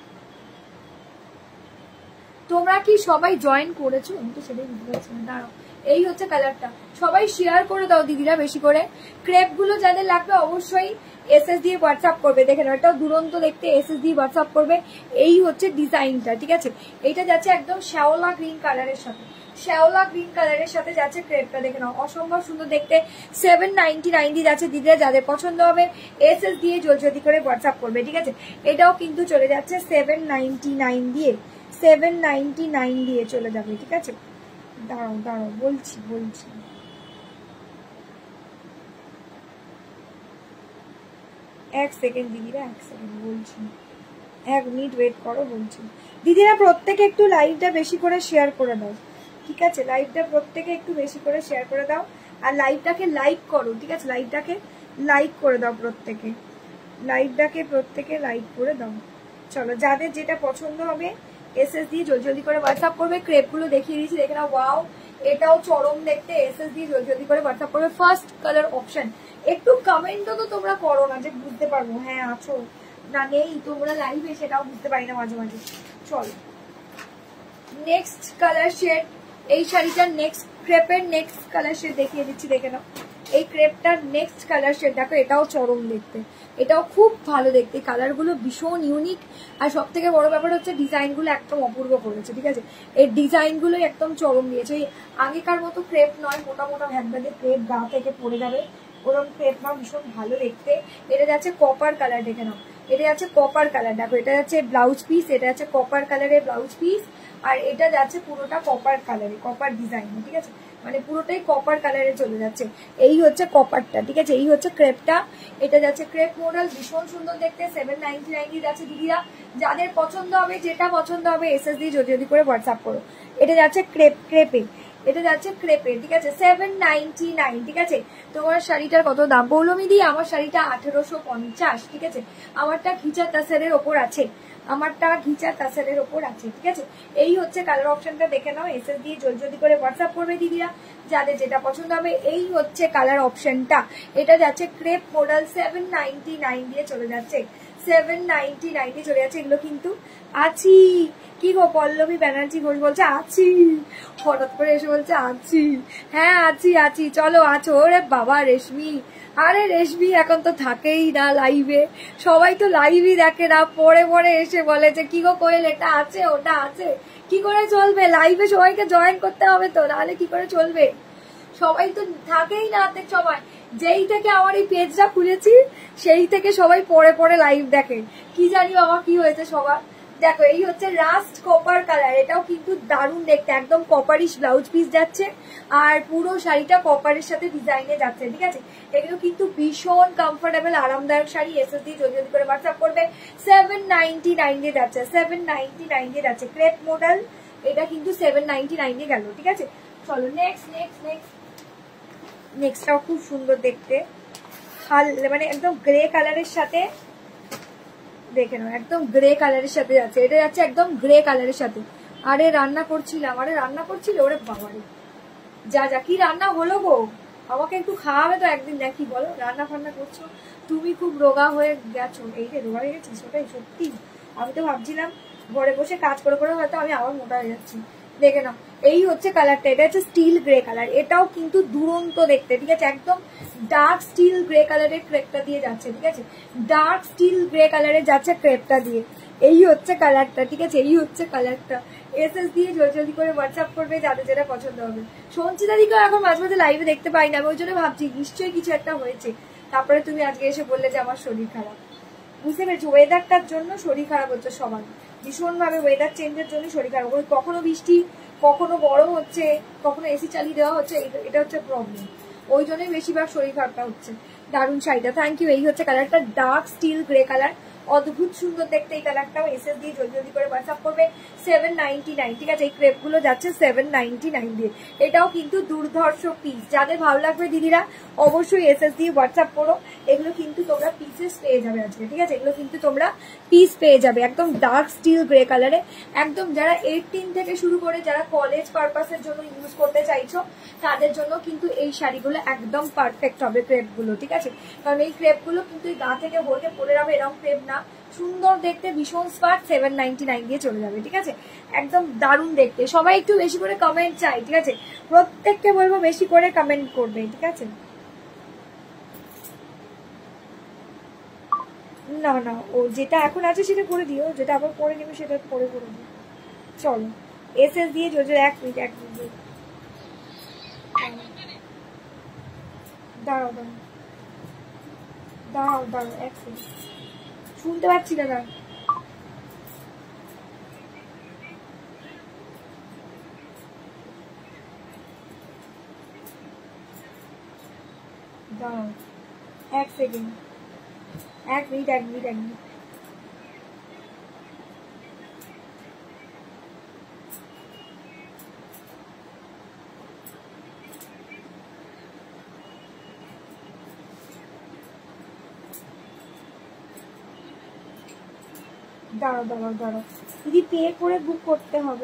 তোমরা কি সবাই জয়েন করেছো? আমি তো সেটাই বুঝতে পারছি না, দাঁড়াও এই হচ্ছে কালারটা। সবাই শেয়ার করে দাও দিদিরা বেশি করে। ক্রেপ গুলো যাদের লাগবে অবশ্যই এসএস দিয়ে হোয়াটসঅ্যাপ করবে। দেখেন এটাও দুরন্ত দেখতে, এসএস দিয়ে হোয়াটসঅ্যাপ করবে। এই হচ্ছে ডিজাইনটা, ঠিক আছে। এইটা যাচ্ছে একদম শ্যাওলা গ্রিন কালারের সাথে, শ্যাওলা গ্রিন কালারের সাথে যাচ্ছে ক্রেপটা। দেখে নাও অসম্ভব সুন্দর দেখতে। সেভেন নাইনটি নাইন দিয়ে যাচ্ছে দিদিরা, যাদের পছন্দ হবে এসএস দিয়ে জলদি করে হোয়াটসঅ্যাপ করবে, ঠিক আছে। এটাও কিন্তু চলে যাচ্ছে সেভেন নাইনটি নাইন দিয়ে, সেভেন নাইনটি নাইন দিয়ে চলে যাবে, ঠিক আছে। দাঁড়াও দাঁড়াও বলছি বলছি এক সেকেন্ড দিদিরা, এক সেকেন্ড বলছি, এক মিনিট ওয়েট করো বলছি। দিদিরা প্রত্যেকে একটু লাইভটা বেশি করে শেয়ার করে দাও, ঠিক আছে। লাইভটা প্রত্যেকে একটু বেশি করে শেয়ার করে দাও, আর লাইভটাকে লাইক করো, ঠিক আছে। লাইভটাকে লাইক করে দাও প্রত্যেকে, লাইভটাকে প্রত্যেকে লাইক করে দাও। চলো যাদের যেটা পছন্দ হবে এসএস দিয়ে জলদি জলদি করে হোয়াটসঅ্যাপ করবে। ক্রেপগুলো দেখিয়ে দিয়েছি, দেখে নাও। ওয়াও, এটাও চরম দেখতে, এসএস দিয়ে জলদি জলদি করে হোয়াটসঅ্যাপ করবে। ফার্স্ট কালার অপশন, একটু কমেন্টও তো তোমরা করো না যে বুঝতে পারবো হ্যাঁ আছো না নেই তোমরা লাইভে, সেটাও বুঝতে পারি না মাঝে মাঝে। চলো নেক্সট কালার শেড, এই শাড়িটার নেক্সট ক্রেপের নেক্সট কালার শেড দেখিয়ে দিচ্ছি, দেখে নাও। এই ক্রেপটার নেক্সট কালার শেড দেখো, এটাও চরম দেখতে, এটাও খুব ভালো দেখতে। কালারগুলো ভীষণ ইউনিক, আর সব থেকে বড় ব্যাপার হচ্ছে ডিজাইনগুলো একদম অপূর্ব করেছে, ঠিক আছে। এই ডিজাইনগুলো একদম চরম দিয়েছে। এই আগেকার মতো ক্রেপ নয়, মোটা মোটা ভ্যাগভ্যাগে ক্রেপ গা থেকে পড়ে যাবে ওরকম ক্রেপ না, ভীষণ ভালো দেখতে। এটা যাচ্ছে কপার কালার, দেখে নাও। এটা যাচ্ছে কপার কালার, দেখো এটা যাচ্ছে ব্লাউজ পিস, এটা যাচ্ছে কপার কালারের ব্লাউজ পিস, আর এটা যাচ্ছে পুরোটা কপার কালারে, কপার ডিজাইন, ঠিক আছে। মানে পুরোটাই কপার কালারে চলে যাচ্ছে। এই হচ্ছে কপারটা, ঠিক আছে। এই হচ্ছে ক্রেপটা, এটা যাচ্ছে ক্রেপ মডেল, ভীষণ সুন্দর দেখতে। সেভেন নাইনটি নাইন যাচ্ছে দিদিরা, যাদের পছন্দ হবে যেটা পছন্দ হবে এসএস দিয়ে যদি যদি করে হোয়াটসঅ্যাপ করো। এটা যাচ্ছে ক্রেপ, ক্রেপে এটা যাচ্ছে ক্রেপে, ঠিক আছে। সেভেন নাইনটি নাইন, ঠিক আছে। তোমার শাড়িটার কত দাম বললো মিদি? আমার শাড়িটা আঠেরোশো পঞ্চাশ, ঠিক আছে। আমারটা ঘিচা তাসারের ওপর আছে, আমারটা ঘিচা তাসারের ওপর আছে, ঠিক আছে। এই হচ্ছে কালার অপশনটা, দেখে নাও। এসএস দিয়ে জলদি জলদি করে হোয়াটসঅ্যাপ করবে দিদিরা, যাদের যেটা পছন্দ হবে। এই হচ্ছে কালার অপশনটা, এটা যাচ্ছে crepe model, seven ninety nine দিয়ে চলে যাচ্ছে, সেভেন নাইনটি নাইন দিয়ে চলে যাচ্ছে। এগুলো কিন্তু আছি, কি গো পল্লবী ব্যানার্জি ঘোষ বলছে আছি, হঠাৎ করে এসে বলছে আছি। হ্যাঁ আছি আছি, চলো আছো। ওরে বাবা রেশমি, আরে রেশমি এখন তো থাকেই না লাইভে, সবাই তো লাইভই দেখে না, পরে পরে এসে বলে যে কি গো কোয়েল এটা আছে ওটা আছে। কি করে চলবে? লাইভে সবাইকে জয়েন করতে হবে তো, নাহলে কি করে চলবে? সবাই তো থাকেই না অর্ধেক সময়। যেই থেকে আমার এই পেজটা খুলেছি সেই থেকে সবাই পরে পরে লাইভ দেখে, কি জানি বাবা কি হয়েছে সবার। দেখো এই হচ্ছে রাস্ট কপার কালার, এটাও কিন্তু দারুণ দেখতে, একদম কপারিশ ব্লাউজ পিস যাচ্ছে, আর পুরো শাড়িটা কপারের সাথে ডিজাইনে যাচ্ছে, ঠিক আছে। এগুলো কিন্তু ভীষণ কমফোর্টেবল আরামদায়ক শাড়ি। এসএস দিয়ে জলদি জলদি করে হোয়াটসঅ্যাপ করবে। সেভেন নাইনটি নাইন দিয়ে যাচ্ছে, সেভেন নাইনটি নাইন দিয়ে যাচ্ছে ক্রেপ মডেল, এটা কিন্তু সেভেন নাইনটি নাইন দিয়ে গেল, ঠিক আছে। চলো নেক্সট নেক্সট নেক্সট নেক্সটটাও খুব সুন্দর দেখতে, মানে একদম গ্রে কালারের সাথে, দেখে নাও একদম গ্রে কালারের সাথে যাচ্ছে। এটা যাচ্ছে একদম গ্রে কালারের সাথে। আরে রান্না করছিলাম, আরে রান্না করছিল, ওরে বাবারে যা যা কি রান্না হলো গো, আমাকে একটু খাওয়াবে তো একদিন নাকি, বলো। রান্না ফান্না করছো তুমি, খুব রোগা হয়ে গেছো। এই যে রোগা হয়ে গেছিস, ওটাই সত্যি। আমি তো ভাবছিলাম ঘরে বসে কাজ করে করে হয়তো আমি আবার মোটা হয়ে যাচ্ছি। দেখে নাও এই হচ্ছে কালারটা, এটা হচ্ছে স্টিল গ্রে কালার, এটাও কিন্তু দুরন্ত দেখতে, ঠিক আছে। একদম ডার্ক স্টিল গ্রে কালারের ক্রেপটা দিয়ে যাচ্ছে, ঠিক আছে। ডার্ক স্টিল গ্রে কালারে যাচ্ছে ক্রেপটা দিয়ে। এই হচ্ছে কালারটা, ঠিক আছে। এই হচ্ছে কালারটা। এসএস দিয়ে জলদি জলদি করে হোয়াটসঅ্যাপ করবে, যাদের যেটা পছন্দ হবে। সঞ্চিতা দিকেও এখন মাঝে মাঝে লাইভে দেখতে পাই না, আমি ওই জন্য ভাবছি নিশ্চয়ই কিছু একটা হয়েছে। তারপরে তুমি আজকে এসে বললে যে আমার শরীর খারাপ, বুঝতে পেরেছি। ওয়েদারটার জন্য শরীর খারাপ হচ্ছে সবার, ভীষণ ভাবে ওয়েদার চেঞ্জের জন্য শরীর খারাপ। কখনো বৃষ্টি, কখনো গরম হচ্ছে, কখনো এসি চালিয়ে দেওয়া হচ্ছে, এটা হচ্ছে প্রবলেম। ওই জন্যই বেশিরভাগ শরীর খারাপটা হচ্ছে। দারুণ শাড়িটা, থ্যাংক ইউ। এই হচ্ছে কালারটা, ডার্ক স্টিল গ্রে কালার, অদ্ভুত সুন্দর দেখতে এই কালারটাও। এসএস দিয়ে জলদি জলদি করে হোয়াটসঅ্যাপ করবে। সেভেন নাইনটি নাইন, ঠিক আছে। এই ক্রেপগুলো যাচ্ছে সেভেন নাইনটি নাইন দিয়ে। এটাও কিন্তু দুর্ধর্ষ পিস, যাদের ভালো লাগবে দিদিরা অবশ্যই এসএস দিয়ে হোয়াটসঅ্যাপ করো। এগুলো কিন্তু তোমরা পিসেস পেয়ে যাবে আজকে, ঠিক আছে। এগুলো কিন্তু তোমরা পিস পেয়ে যাবে, একদম ডার্ক স্টিল গ্রে কালারে। একদম যারা এইটিন থেকে শুরু করে যারা কলেজ পারপাসের জন্য ইউজ করতে চাইছো তাদের জন্য কিন্তু এই শাড়িগুলো একদম পারফেক্ট হবে, ক্রেপগুলো, ঠিক আছে। কারণ এই ক্রেপগুলো কিন্তু এই গা থেকে ভরকে পরে যাবে, এরকম ক্রেপ না, সুন্দর দেখতে, ভীষণ স্মার্ট, সেভেন নাইনটি নাইন দিয়ে চলে যাবে, ঠিক আছে? একদম দারুণ দেখতে। সবাই একটু বেশি করে কমেন্ট চাই, ঠিক আছে? প্রত্যেককে বলবো বেশি করে কমেন্ট করবে, ঠিক আছে? না না, ও যেটা এখন আছে সেটা করে দিও, যেটা আবার পরে নেবে সেটা পরে করে দিও। চলো এস এস দিয়ে জোজো, এক মিনিট এক মিনিট দাঁড়াও দাঁড়াও দাঁড়াও দাঁড়াও এক সেকেন্ড, শুনতে পাচ্ছি না, দাঁড়াও। দাঁড়াও এক সেকেন্ড, এক মিনিট এক মিনিট এক মিনিট দাঁড়াও দাঁড়াও দাঁড়াও দিদি, পে করে বুক করতে হবে।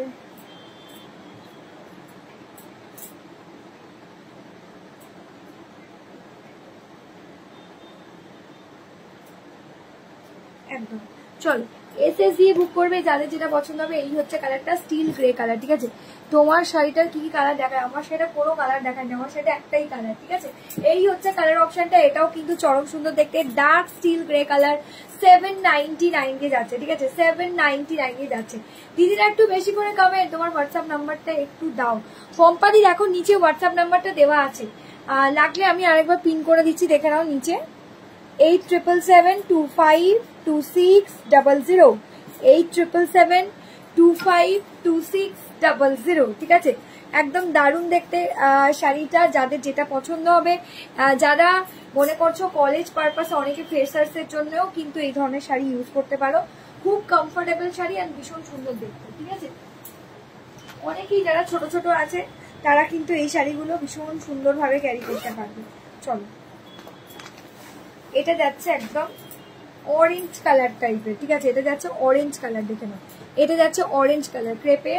একদম চলো এস এস দিয়ে বুক করবে, যাদের যেটা পছন্দ হবে। এই হচ্ছে কালারটা, স্টিল গ্রে কালার, ঠিক আছে? তোমার শাড়িটার কি কি কালার দেখায়? আমার শাড়িটা কোনো কালার দেখায় না, আমার শাড়িটা একটাই কালার, ঠিক আছে? এই হচ্ছে কালার অপশনটা, এটাও কিন্তু চরম সুন্দর দেখতে, dark steel grey colour, seven ninety nine দিয়ে যাচ্ছে, ঠিক আছে? সেভেন নাইনটি নাইন দিয়ে যাচ্ছে। দিদিরা একটু বেশি করে কমেন্ট, তোমার হোয়াটসঅ্যাপ নাম্বারটা একটু দাও। পম্পাদি দেখো নিচে হোয়াটসঅ্যাপ নাম্বারটা দেওয়া আছে, লাগলে আমি আরেকবার পিন করে দিচ্ছি, দেখে নাও নিচে। Eight triple seven two five two six double zero, eight triple seven two five two six double zero, ঠিক আছে? একদম দারুণ দেখতে শাড়িটা, যাদের যেটা পছন্দ হবে, যারা মনে করছো কলেজ পারপাসে, অনেকে ফ্রেশার্স এর জন্যও কিন্তু এই ধরনের শাড়ি ইউজ করতে পারো। খুব কমফোর্টেবল শাড়ি আর ভীষণ সুন্দর দেখতে, ঠিক আছে? অনেকেই যারা ছোট ছোট আছে তারা কিন্তু এই শাড়িগুলো ভীষণ সুন্দরভাবে ক্যারি করতে পারবে। চলো এটা যাচ্ছে একদম অরেঞ্জ কালার টাইপের, ঠিক আছে? এটা যাচ্ছে অরেঞ্জ কালার, দেখে নাও, এটা যাচ্ছে অরেঞ্জ কালার ক্রেপের।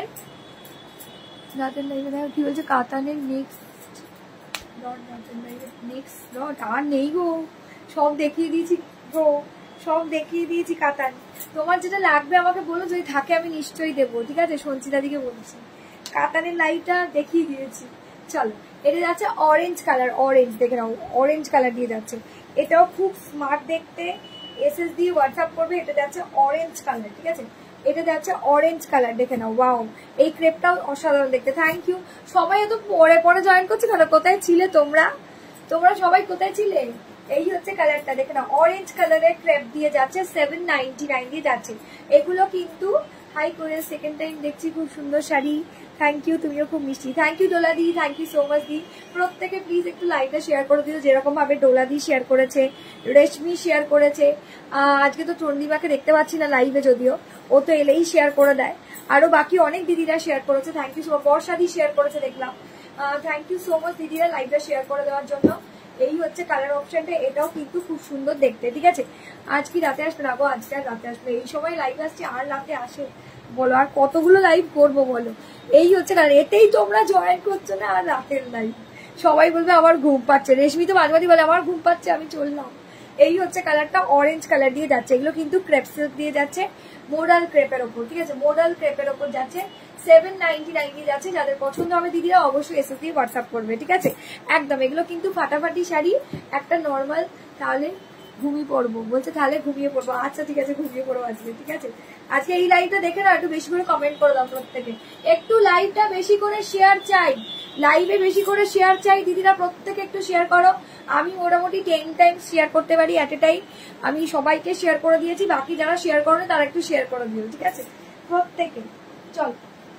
রাতের লাইভে দেখো কি বলছে, কাতানের নেক্সট লট, রাতের লাইভে নেক্সট লট আর নেই গো, সব দেখিয়ে দিয়েছি গো, সব দেখিয়ে দিয়েছি কাতান। তোমার যেটা লাগবে আমাকে বলো, যদি থাকে আমি নিশ্চয়ই দেবো, ঠিক আছে? সঞ্চিতা দিকে বলছি, কাতানের লাইভটা দেখিয়ে দিয়েছি। চলো এটা যাচ্ছে অরেঞ্জ কালার, অরেঞ্জ দেখে নাও, অরেঞ্জ কালার দিয়ে যাচ্ছে, এটাও খুব স্মার্ট দেখতে। এস এস দিয়ে হোয়াটসঅ্যাপ করবে, এটা যাচ্ছে অরেঞ্জ কালার, ঠিক আছে? এটা যাচ্ছে অরেঞ্জ কালার, দেখে নাও, ওয়াও, এই ক্রেপটাও অসাধারণ দেখতে। Thank you. সবাই এত পরে পরে জয়েন করছে কেন? কোথায় ছিলে তোমরা? তোমরা সবাই কোথায় ছিলে? এই হচ্ছে কালারটা, দেখে নাও, অরেঞ্জ কালারের ক্রেপ দিয়ে যাচ্ছে, সেভেন নাইনটি নাইন দিয়ে যাচ্ছে। এগুলো কিন্তু হাই করে সেকেন্ড টাইম দেখছি, খুব সুন্দর শাড়ি। থ্যাংক ইউ, তুমিও খুব মিষ্টি। থ্যাংক ইউ ডোলা দি, থ্যাংক ইউ সো মাচ দি। প্রত্যেকে প্লিজ একটু লাইভটা শেয়ার করে দিও, যেরকম ভাবে ডোলা দি শেয়ার করেছে, রেশমি শেয়ার করেছে। আজকে তো চন্দ্রিমাকে দেখতে পাচ্ছি না লাইভে, যদিও ও তো এলেই শেয়ার করে দেয়। আরো বাকি অনেক দিদিরা শেয়ার করেছে, thank you so much. Barsha দি শেয়ার করেছে দেখলাম, থ্যাংক ইউ সো মাচ দিদিরা লাইভটা শেয়ার করে দেওয়ার জন্য। এই হচ্ছে কালার অপশনটা, এটাও কিন্তু খুব সুন্দর দেখতে, ঠিক আছে? আজ কি রাতে আসবে? না গো, আজকে আর রাতে আসবে, এই সময় লাইভ আসছে, আর রাতে আসে বলো? আর কতগুলো লাইভ করবো বলো? এই হচ্ছে কালার, এতেই তোমরা জয়েন করছো না, আর রাতের লাইভ সবাই বলবে আমার ঘুম পাচ্ছে। রেশমি তো মাঝে মাঝে বলে আমার ঘুম পাচ্ছে, আমি চললাম। এই হচ্ছে কালারটা, অরেঞ্জ কালার দিয়ে যাচ্ছে, এগুলো কিন্তু ক্রেপ সিল্ক দিয়ে যাচ্ছে, মোডাল ক্রেপের ওপর, ঠিক আছে? মোডাল ক্রেপের ওপর যাচ্ছে, সেভেন নাইনটি নাইন দিয়ে যাচ্ছে। যাদের পছন্দ হবে দিদিরা অবশ্যই এসে দিয়ে হোয়াটসঅ্যাপ করবে, ঠিক আছে? একদম এগুলো কিন্তু ফাটাফাটি শাড়ি, একটা নর্মাল, তাহলে ঘুমিয়ে পড়বো বলছে, তাহলে ঘুমিয়ে পড়বো। আচ্ছা ঠিক আছে, ঘুমিয়ে পড়বো আজকে, ঠিক আছে? আজকে এই লাইভটা দেখে না, একটু বেশি করে কমেন্ট করে দাও প্রত্যেকে, একটু লাইভটা বেশি করে শেয়ার চাই, লাইভে বেশি করে শেয়ার চাই দিদিরা, প্রত্যেকে একটু শেয়ার করো। আমি মোটামুটি টেন টাইমস শেয়ার করতে পারি অ্যাট এ টাইম, আমি সবাইকে শেয়ার করে দিয়েছি, বাকি যারা শেয়ার করো তারা একটু শেয়ার করে দিও, ঠিক আছে? প্রত্যেকে। চল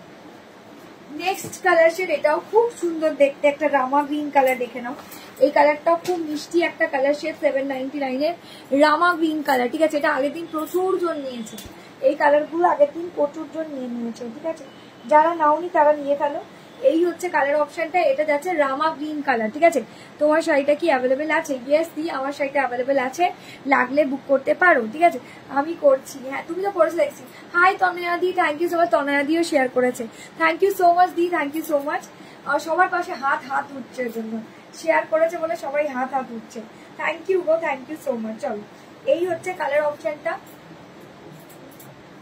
নেক্সট কালার শেড, এটাও খুব সুন্দর দেখতে, একটা রামা গ্রিন কালার, দেখে নাও। এই কালারটাও খুব মিষ্টি একটা colour shade, seven ninety nine এর রামা গ্রিন কালার, ঠিক আছে? এটা আগের দিন প্রচুর জন নিয়েছে, এই কালারগুলো আগের দিন প্রচুর জন নিয়ে নিয়েছে, ঠিক আছে? যারা নাওনি তারা নিয়ে ফেলো। এই হচ্ছে কালার অপশনটা, এটা যাচ্ছে রামা গ্রিন কালার, ঠিক আছে? তোমার শাড়িটা কি অ্যাভেলেবেল আছে? ইয়েস দি, আমার শাড়িটা অ্যাভেলেবেল আছে, লাগলে বুক করতে পারো, ঠিক আছে? আমি করছি, হ্যাঁ তুমি তো করেছো দেখছি। হাই তনয়া দি, thank you so much, Tanaya দিও শেয়ার করেছে, থ্যাংক ইউ সো মাচ দি, থ্যাংক ইউ সো মাচ। আর সবার পাশে হাত হাত উঠছে, এর জন্য শেয়ার করেছে বলে সবাই হাত হাত উঠছে, থ্যাংক ইউ গো, থ্যাংক ইউ সো মাচ। চলো এই হচ্ছে কালার অপশনটা,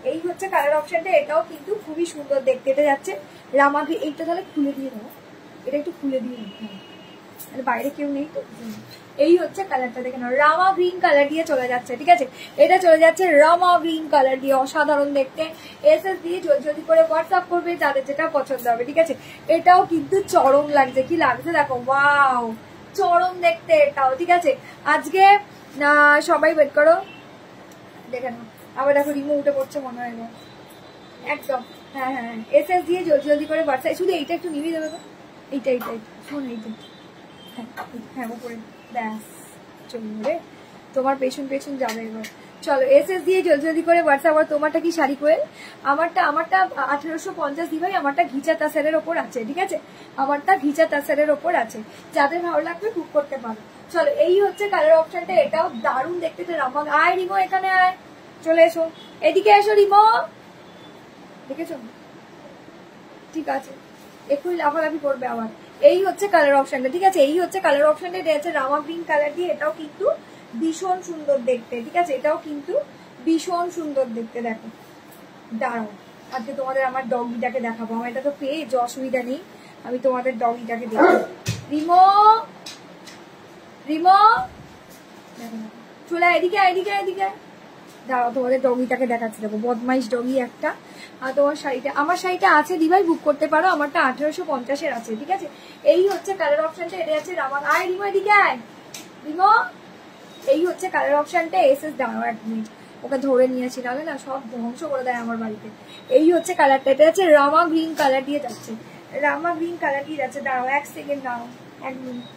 এই হচ্ছে কালার অপশনটা, এটাও কিন্তু খুবই সুন্দর দেখতে। এটা যাচ্ছে রামা গ্রিন, এইটা তাহলে খুলে দিয়ে দেবো, এটা একটু খুলে দিয়ে হ্যাঁ, বাইরে কেউ নেই তো। এই হচ্ছে কালারটা দেখে নাও, রামা গ্রিন কালার দিয়ে চলে যাচ্ছে, ঠিক আছে। এটা চলে যাচ্ছে রামা গ্রিন কালার দিয়ে, অসাধারণ দেখতে। এস এস দিয়ে জলদি জলদি করে হোয়াটসঅ্যাপ করবে যাদের যেটা পছন্দ হবে, ঠিক আছে। এটাও কিন্তু চরম লাগছে, কি লাগছে দেখো, ওয়াও চরম দেখতে এটাও, ঠিক আছে। আজকে সবাই ওয়েট করো, দেখে নাও। আবার দেখো রিমো উঠে পড়ছে মনে হয় না, একদম হ্যাঁ হ্যাঁ হ্যাঁ। এস এস দিয়ে জলদি জলদি করে হোয়াটসঅ্যাপ, শুধু এইটা একটু নিবি দেবে তো, এইটা এইটা শোন এইটা হ্যাঁ হ্যাঁ উপরে ব্যাস চলুন রে, তোমার পেছন পেছন যাবে এবার। চলো এস এস দিয়ে জলদি জলদি করে হোয়াটসঅ্যাপ। আর তোমারটা কি শাড়ি কোয়েল? আমারটা আমারটা আঠেরোশো পঞ্চাশ দিভাই, আমারটা ঘিচা তাসারের ওপর আছে, ঠিক আছে। আমারটা ঘিচা তাসারের ওপর আছে, যাদের ভালো লাগবে বুক করতে পারো। চলো এই হচ্ছে কালার অপশনটা, এটাও দারুণ দেখতে। রামা আয় রিমো, এখানে আয়, চলে এসো, এদিকে এসো রিমো, দেখেছো? ঠিক আছে, এক্ষুনি লাফালাফি করবে আবার। এই হচ্ছে কালার অপশনটা, ঠিক আছে। এই হচ্ছে কালার অপশনটা, এটা হচ্ছে রামা গ্রিন কালার দিয়ে, এটাও কিন্তু ভীষণ সুন্দর দেখতে, ঠিক আছে। এটাও কিন্তু ভীষণ সুন্দর দেখতে, দেখো। দাঁড়াও, আজকে তোমাদের আমার ডগিটাকে দেখাবো, আমার এটা তো পেজ, অসুবিধা নেই, আমি তোমাদের ডগিটাকে দেখাবো। রিমো রিমো দেখো, চলে এদিকে এদিকে এদিকে, দাঁড়াও তোমাদের ডগিটাকে দেখাচ্ছি, দেখো বদমাইশ ডগি একটা। আর তোমার শাড়িটা, আমার শাড়িটা আছে দিভাই, বুক করতে পারো, আমারটা আঠেরোশো পঞ্চাশের আছে, ঠিক আছে। এই হচ্ছে কালার অপশনটা, এটা হচ্ছে রামা আয় রিমো, এদিকে আয় রিমো। এই হচ্ছে কালার অপশনটা, এস এস দাঁড়াও এক মিনিট, ওকে ধরে নিয়েছি, নাহলে না সব ধ্বংস করে দেয় আমার বাড়িতে। এই হচ্ছে কালারটা, এটা হচ্ছে রামা গ্রিন কালার দিয়ে যাচ্ছে, রামা গ্রিন কালার দিয়ে যাচ্ছে। দাঁড়াও এক সেকেন্ড, দাঁড়াও এক মিনিট।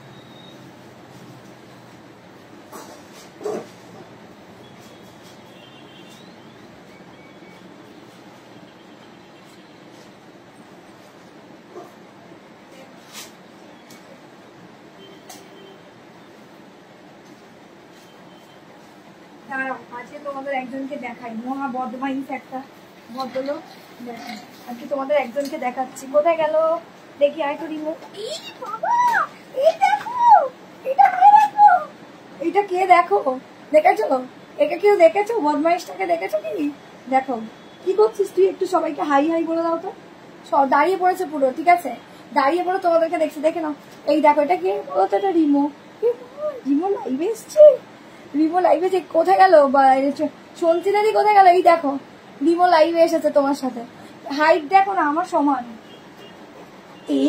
দাঁড়াও, আজকে তোমাদের একজনকে দেখাই, মহা বদমাইশ একটা ভদ্রলোক, দেখো আজকে তোমাদের একজনকে দেখাচ্ছি। কোথায় গেল দেখি, আয় তো রিমো। বাবা এই দেখো, এটা কে দেখো, এটা কে দেখো, দেখেছো? একে কেউ দেখেছো? বদমাইশটাকে দেখেছো কি? দেখো কি করছিস তুই, একটু সবাইকে হাই হাই বলে দাও তো। সব দাঁড়িয়ে পড়েছে পুরো, ঠিক আছে, দাঁড়িয়ে পড়ে তোমাদেরকে দেখছি, দেখে নাও। এই দেখো, এটা কে বলো তো, এটা রিমো। রিমো লাইভে এসছে, রিমো লাইভে যে কোথায় গেল, সঞ্চিতাদি কোথায় গেল? এই দেখো রিমো লাইভে এসেছে তোমার সাথে, হাইট দেখো না আমার সমান। এই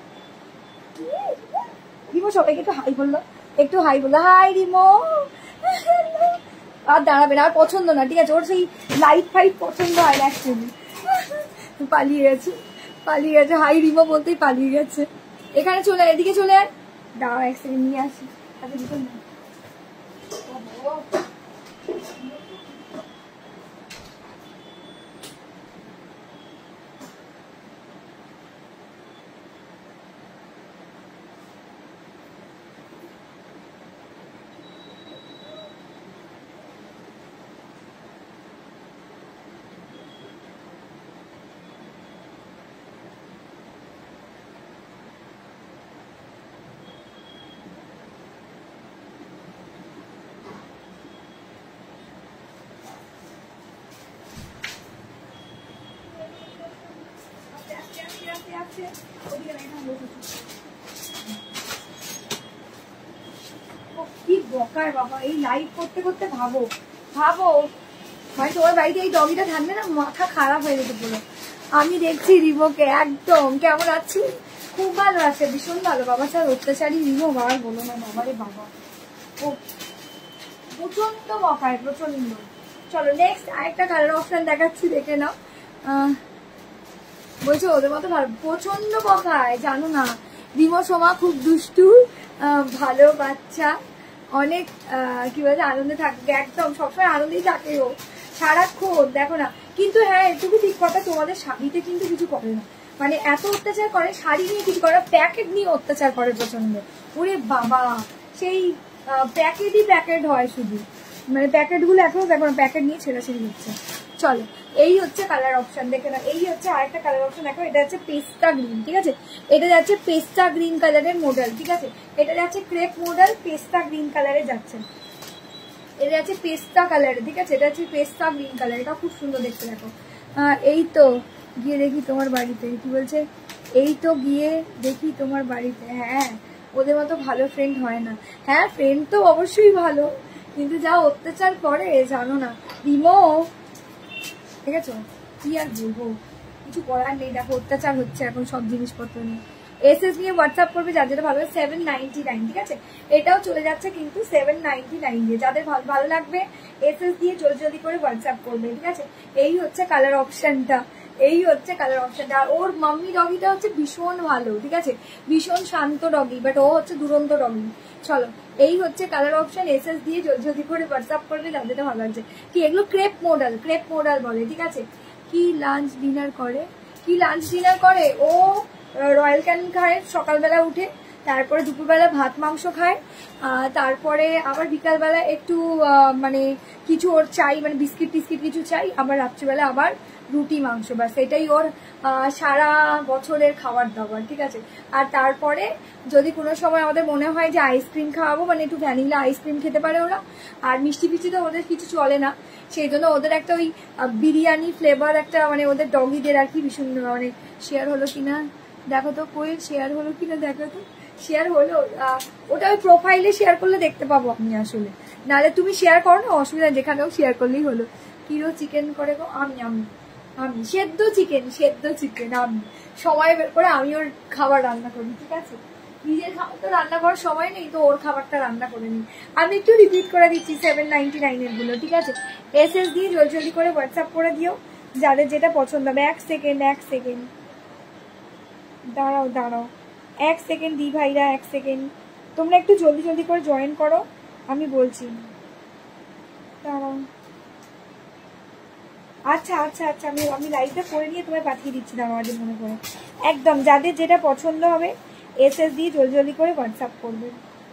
রিমো সবাইকে একটু হাই বললো, একটু হাই বললো, হাই রিমো। আর দাঁড়াবে না, আর পছন্দ না, ঠিক আছে, ওর সেই লাইট ফাইট পছন্দ হয় না অ্যাকচুয়ালি। পালিয়ে গেছে, পালিয়ে গেছে, হাই রিমো বলতেই পালিয়ে গেছে। এখানে চলে, এদিকে চলে আয়, দাঁড়াও এক সেকেন্ড নিয়ে আসি। আচ্ছা দুটো না, কি বকায় বাবা, এই লাইভ করতে করতে ভাবো ভাবো মানে তোমার বাড়িতে এই ডগিটা থাকবে না, মাথা খারাপ হয়ে যেতে বলো। আমি দেখছি রিমোকে একদম কেমন আছি, খুব ভালো আছে, ভীষণ ভালো। বাবা স্যার অত্যাচারী রিমো, বাবার বলো না, বাবারে বাবা ও প্রচন্ড বকায়, প্রচন্ড। চলো নেক্সট আরেকটা কালার অপশন দেখাচ্ছি, দেখে নাও। আহ বলছো ওদের মতো ভালো, প্রচন্ড বকায় জানো না। রিমো সোমা খুব দুষ্টু, ভালো বাচ্চা, অনেক কি বলছে আনন্দে থাকবে, একদম সবসময় আনন্দেই থাকে ও সারাক্ষণ, দেখো না। কিন্তু হ্যাঁ এটুকু ঠিক কথা, তোমাদের শাড়িতে কিন্তু কিছু করে না, মানে এত অত্যাচার করে, শাড়ি নিয়ে কিছু করে, প্যাকেট নিয়ে অত্যাচার করে প্রচন্ড। ওরে বাবা, সেই প্যাকেটই প্যাকেট হয় শুধু, মানে প্যাকেট গুলো এখনো দেখো না, প্যাকেট নিয়ে ছেড়াছেড়ি হচ্ছে। চলো এই হচ্ছে কালার অপশন, দেখে না। এই হচ্ছে আরেকটা কালার অপশন, দেখো এটা হচ্ছে পেস্তা গ্রিন, ঠিক আছে। এটা যাচ্ছে পেস্তা গ্রিন কালারের মডেল, ঠিক আছে। এটা যাচ্ছে ক্রেপ মডেল, পেস্তা গ্রিন কালারে যাচ্ছে। এটা আছে পেস্তা কালার, ঠিক আছে, এটা হচ্ছে পেস্তা গ্রিন কালার, এটা খুব সুন্দর দেখতে। দেখো এই তো গিয়ে দেখি তোমার বাড়িতে, কি বলছে, এই তো গিয়ে দেখি তোমার বাড়িতে। হ্যাঁ, ওদের মতো ভালো ফ্রেন্ড হয় না। হ্যাঁ, ফ্রেন্ড তো অবশ্যই ভালো, কিন্তু যা অত্যাচার করে জানো না রিমো, ঠিক আছে, কি আর বলবো, কিছু করার নেই। দেখো অত্যাচার হচ্ছে এখন সব জিনিসপত্র নিয়ে। এস এস নিয়ে হোয়াটসঅ্যাপ করবে যার যেটা ভালো, সেভেন নাইনটি নাইন, ঠিক আছে, এটাও চলে যাচ্ছে কিন্তু সেভেন নাইনটি নাইন দিয়ে। যাদের ভালো ভালো লাগবে এস এস দিয়ে জলদি জলদি করে হোয়াটসঅ্যাপ করবে, ঠিক আছে। এই হচ্ছে কালার অপশনটা, এই হচ্ছে কালার অপশনটা। আর ওর মাম্মি ডগিটা হচ্ছে ভীষণ ভালো, ঠিক আছে, ভীষণ শান্ত ডগি, বাট ও হচ্ছে দুরন্ত ডগি। চলো, এই হচ্ছে কালার অপশন, এস এস দিয়ে জলদি জলদি করে হোয়াটসঅ্যাপ করবে যার যেটা ভালো লাগছে। কি এগুলো ক্রেপ মডেল, ক্রেপ মডেল বলে, ঠিক আছে। কি লাঞ্চ ডিনার করে, কি লাঞ্চ ডিনার করে ও রয়্যাল ক্যানিন খায় সকালবেলা উঠে, তারপরে দুপুরবেলা ভাত মাংস খায়, তারপরে আবার বিকালবেলা একটু মানে কিছু ওর চাই, মানে বিস্কিট টিস্কিট কিছু চাই, আবার রাত্রিবেলা আবার রুটি মাংস, ব্যাস এটাই ওর সারা বছরের খাবার দাবার, ঠিক আছে। আর তারপরে যদি কোনো সময় আমাদের মনে হয় যে আইসক্রিম খাওয়াবো, মানে একটু ভ্যানিলা আইসক্রিম খেতে পারে ওরা, আর মিষ্টি ফিষ্টি তো ওদের কিছু চলে না, সেই জন্য ওদের একটা ওই বিরিয়ানি ফ্লেভার একটা, মানে ওদের ডগিদের আর কি ভীষণ, মানে শেয়ার হলো কিনা দেখো তো, কোয়েল শেয়ার হলো কিনা দেখো তো, শেয়ার হলো, ওটা ওই প্রোফাইলে শেয়ার করলে দেখতে পাবো আপনি আসলে, নাহলে তুমি শেয়ার করো না, অসুবিধা, যেখানেও শেয়ার করলেই হলো। কিরো চিকেন করে গো, আমি আমি আমি সেদ্ধ চিকেন, সেদ্ধ চিকেন আমি সময় বের করে আমি ওর খাবার রান্না করি, ঠিক আছে, নিজের খাবার তো রান্না করার সময় নেই, তো ওর খাবারটা রান্না করে নিই। আমি একটু রিপিট করে দিচ্ছি সেভেন নাইনটি নাইন এর গুলো, ঠিক আছে। এস এস দিয়ে জলদি জলদি করে হোয়াটসঅ্যাপ করে দিও যাদের যেটা পছন্দ হবে। এক সেকেন্ড এক সেকেন্ড দাঁড়াও দাঁড়াও এক সেকেন্ড দি ভাইরা, এক সেকেন্ড, তোমরা একটু জলদি জলদি করে জয়েন করো, আমি বলছি, দাঁড়াও। আচ্ছা আচ্ছা আচ্ছা আমি আমি লাইভটা করে নিয়ে তোমায় পাঠিয়ে দিচ্ছি, দাঁড়াও আজ মনে করে। একদম যাদের যেটা পছন্দ হবে এস এস দিয়ে জলদি জলদি করে হোয়াটসঅ্যাপ করবে।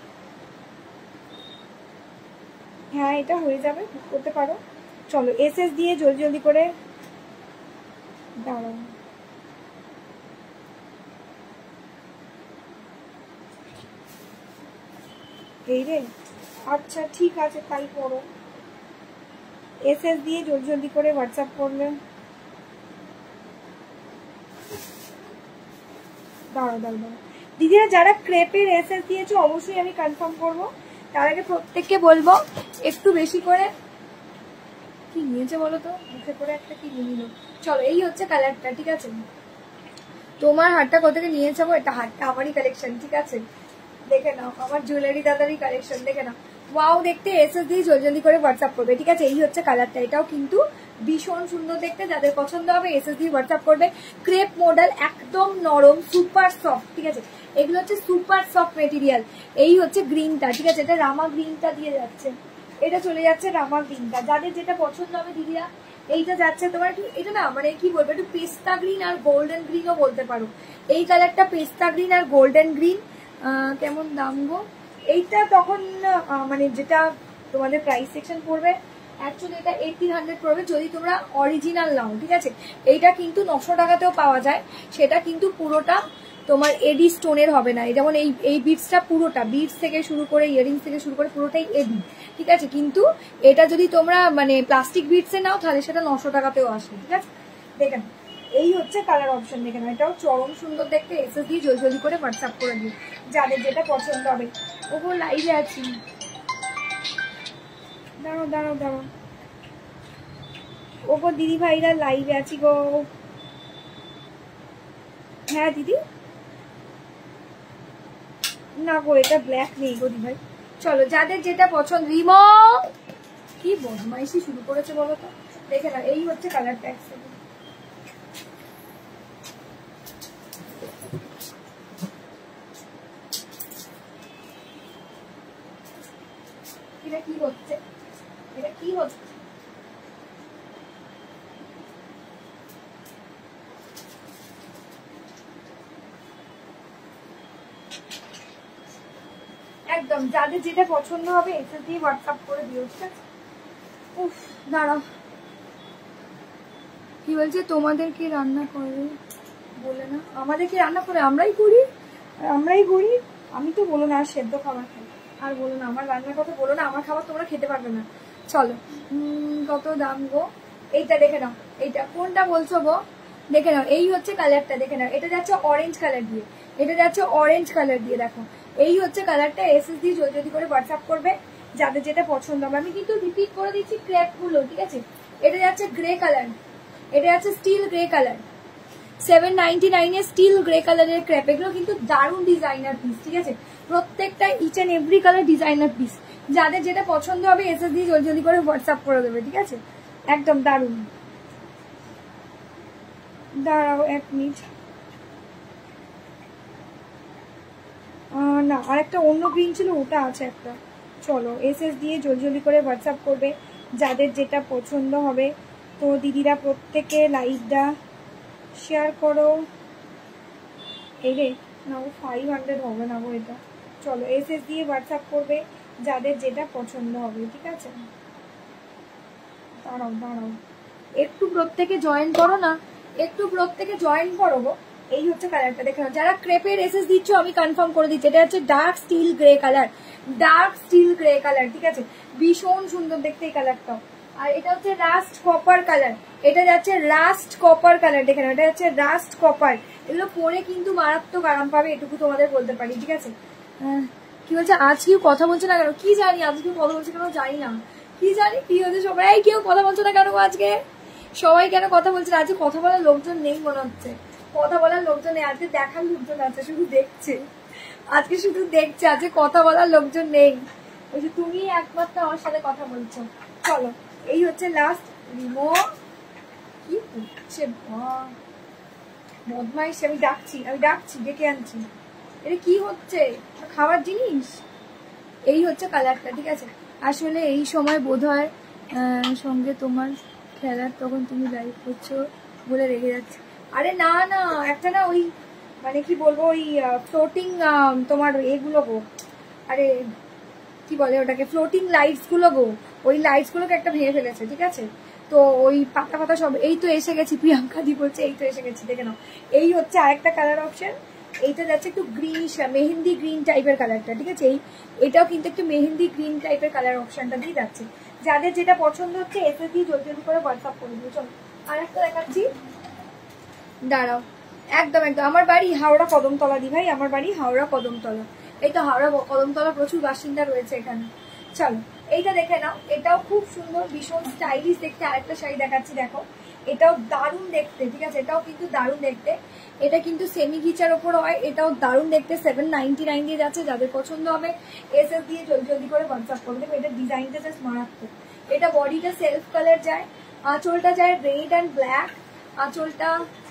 হ্যাঁ, এটা হয়ে যাবে, করতে পারো। চলো, এস এস দিয়ে জলদি জলদি করে, দাঁড়াও, এই রে, আচ্ছা ঠিক আছে তাই করো, এস এস দিয়ে জলদি জলদি করে হোয়াটসঅ্যাপ করবে। দাঁড়াও দাঁড়াও দাঁড়াও দিদিরা, যারা ক্রেপের এস এস দিয়েছো অবশ্যই আমি কনফার্ম করবো, তার আগে প্রত্যেককে বলবো একটু বেশি করে, কি নিয়েছে বলো তো, মুখে করে একটা কি নিয়ে নিল। চলো, এই হচ্ছে কালারটা, ঠিক আছে, তোমার হারটা কোথেকে নিয়ে যাবো, এটা হারটা আমারই কালেকশন, ঠিক আছে, দেখে নাও, আমার জুয়েলারি দাদারই কালেকশন, দেখে নাও। ওয়াও দেখতে এস এস দিয়ে জলদি জলদি করে হোয়াটসঅ্যাপ করবে, ঠিক আছে। এই হচ্ছে কালারটা, এটাও কিন্তু ভীষণ সুন্দর দেখতে, যাদের পছন্দ হবে এস এস দিয়ে হোয়াটসঅ্যাপ করবে। ক্রেপ মডেল, একদম নরম, সুপার সফট, ঠিক আছে, এগুলো হচ্ছে সুপার সফট মেটেরিয়াল। এই হচ্ছে গ্রিনটা, ঠিক আছে, এটা রামা গ্রিনটা দিয়ে যাচ্ছে, এটা চলে যাচ্ছে রামা গ্রিনটা, যাদের যেটা পছন্দ হবে দিদিরা। এইটা যাচ্ছে তোমার একটু, এটা না মানে কি বলবো, একটু পেস্তা গ্রিন আর গোল্ডেন গ্রিনও বলতে পারো। এই কালারটা পেস্তা গ্রিন আর গোল্ডেন গ্রিন, কেমন দাম গো এইটা, তখন মানে যেটা তোমাদের প্রাইস সেকশন পড়বে, অ্যাকচুয়ালি এটা এইটিন হান্ড্রেড পড়বে যদি তোমরা অরিজিনাল নাও, ঠিক আছে। এইটা কিন্তু নশো টাকাতেও পাওয়া যায়, সেটা কিন্তু পুরোটা তোমার এডি স্টোনের হবে না, যেমন এই এই বিটসটা পুরোটা, বিটস থেকে শুরু করে ইয়ারিংস থেকে শুরু করে পুরোটাই এডি, ঠিক আছে। কিন্তু এটা যদি তোমরা মানে প্লাস্টিক বিটসে নাও তাহলে সেটা নশো টাকাতেও আসে, ঠিক আছে। দেখেন এই হচ্ছে কালার অপশন, দেখেন এটাও চরম সুন্দর দেখতে। এসে দিয়ে জলদি জলদি করে হোয়াটসঅ্যাপ করে দিই যাদের যেটা পছন্দ হবে। ওগো লাইভে আছি, দাঁড়াও দাঁড়াও দাঁড়াও, ওগো দিদি ভাইরা লাইভে আছি গো। হ্যাঁ দিদি, না গো এটা ব্ল্যাক নেই গো দিদি ভাই। চলো যাদের যেটা পছন্দ, রিমো কি বদমাইশি শুরু করেছে বলো তো, দেখে না, এই হচ্ছে কালারটা। এটা কি হচ্ছে, এটা কি হচ্ছে, একদম যাদের যেটা পছন্দ হবে এটা দিয়ে হোয়াটসঅ্যাপ করে দিও, ঠিক আছে। উফ দাঁড়াও, কি বলছে তোমাদের কি রান্না করে বলে না, আমাদের কি রান্না করে, আমরাই করি, আমরাই করি, আমি তো বলো না, আর সেদ্ধ খাবার খাই। আর বলো না, আমার রান্নার কথা বলো না, আমার খাবার তোমরা খেতে পারবে না। চলো, কত দাম গো? এইটা দেখে নাও, এইটা কোনটা বলছো গো? দেখে নাও, এই হচ্ছে কালারটা, দেখে নাও। এটা যাচ্ছে অরেঞ্জ কালার দিয়ে, এটা যাচ্ছে অরেঞ্জ কালার দিয়ে। দেখো এই হচ্ছে কালারটা। এসএস দিয়ে জলদি জলদি করে হোয়াটসঅ্যাপ করবে যাদের যেটা পছন্দ হবে। আমি কিন্তু রিপিট করে দিচ্ছি ক্র্যাপ গুলো, ঠিক আছে? এটা যাচ্ছে গ্রে কালার, এটা যাচ্ছে steel grey colour, seven ninety nine এর স্টিল গ্রে কালারের ক্র্যাপ। এগুলো কিন্তু দারুণ ডিজাইনার পিস, ঠিক আছে? প্রত্যেকটা each and every colour designer piece. যাদের যেটা পছন্দ হবে এসএস দিয়ে জলদি জলদি করে হোয়াটসঅ্যাপ করে দেবে, ঠিক আছে? একদম দারুণ। দাঁড়াও এক মিনিট, না আর একটা অন্য গ্রিন ছিল, ওটা আছে একটা। চলো এসএস দিয়ে জলদি জলদি করে হোয়াটসঅ্যাপ করবে যাদের যেটা পছন্দ হবে। তো দিদিরা প্রত্যেকে লাইভটা শেয়ার করো। এই রে না, ও ফাইভ হান্ড্রেড হবে না গো এটা। চলো এসএস দিয়ে হোয়াটসঅ্যাপ করবে যাদের যেটা পছন্দ হবে, ঠিক আছে? দাঁড়াও দাঁড়াও, একটু প্রত্যেকে জয়েন করো না, একটু প্রত্যেকে জয়েন করো গো। এই হচ্ছে কালারটা, দেখে নাও। যারা ক্রেপের এসএস দিচ্ছ আমি কনফার্ম করে দিচ্ছি, এটা হচ্ছে dark steel grey colour, dark steel grey colour, ঠিক আছে? ভীষণ সুন্দর দেখতে এই কালারটাও। আর এটা হচ্ছে রাস্ট কপার কালার, এটা যাচ্ছে রাস্ট কপার কালার, দেখে নাও। এটা হচ্ছে রাস্ট কপার। এগুলো পরে কিন্তু মারাত্মক আরাম পাবে, এটুকু তোমাদের বলতে পারি, ঠিক আছে? কি বলছে আজ কেউ কথা বলছে না কেন? কি জানি আজ কেউ কথা বলছে কেন, জানি না, কি জানি কি হচ্ছে। সবাই কেউ কথা বলছে না কেন আজকে? সবাই কেন কথা বলছে না? আজকে কথা বলার লোকজন নেই মনে হচ্ছে, কথা বলার লোকজন নেই আজকে, দেখার লোকজন আছে, শুধু দেখছে আজকে, শুধু দেখছে, আজকে কথা বলার লোকজন নেই। ওই যে তুমি একমাত্র আমার সাথে কথা বলছো। চলো এই হচ্ছে লাস্ট। রিমো কি হচ্ছে বদমাইশ, আমি ডাকছি, আমি ডাকছি, ডেকে আনছি। এটা কি হচ্ছে? খাবার জিনিস। এই হচ্ছে কালারটা, ঠিক আছে? আসলে এই সময় বোধ হয় সঙ্গে তোমার খেলার, তখন তুমি লাইভ করছো বলে রেগে যাচ্ছে। আরে না না, একটা না ওই মানে কি বলবো, ওই ফ্লোটিং তোমার এগুলো গো, আরে কি বলে ওটাকে, ফ্লোটিং লাইটস গুলো গো, ওই লাইটস গুলোকে একটা ভেঙে ফেলেছে, ঠিক আছে? তো ওই পাতা পাতা সব। এই তো এসে গেছি, প্রিয়াঙ্কা দি বলছে এই তো এসে গেছি, দেখে নাও। এই হচ্ছে আরেকটা কালার অপশন, এইটা যাচ্ছে একটু গ্রিনিশ, মেহেন্দি গ্রিন টাইপের কালারটা, ঠিক আছে? এই এটাও কিন্তু একটু মেহেন্দি গ্রিন টাইপের কালার অপশনটা দিয়ে যাচ্ছে। যাদের যেটা পছন্দ হচ্ছে এসে দিয়ে জলদি জলদি করে হোয়াটসঅ্যাপ করে দিও। চলো আর একটা দেখাচ্ছি, দাঁড়াও। একদম একদম, আমার বাড়ি হাওড়া কদমতলা দি ভাই, আমার বাড়ি হাওড়া কদমতলা। এই তো হাওড়া কদমতলা, প্রচুর বাসিন্দা রয়েছে এখানে। চলো এইটা দেখে নাও, এটাও খুব সুন্দর, ভীষণ স্টাইলিশ দেখতে। আরেকটা শাড়ি দেখাচ্ছি, দেখো এটাও দারুণ দেখতে, ঠিক আছে? এটাও কিন্তু দারুণ দেখতে। এটা কিন্তু সেমি ঘিচার ওপর হয়, এটাও দারুণ দেখতে। সেভেন নাইনটি নাইন দিয়ে যাচ্ছে, যাদের পছন্দ হবে এস এস দিয়ে জলদি জলদি করে হোয়াটসঅ্যাপ করে দেবে। এটা ডিজাইনটা জাস্ট মারাত্মক। এটা বডিটা সেলফ কালার যায়, আঁচলটা যায় রেড অ্যান্ড ব্ল্যাক। আঁচলটা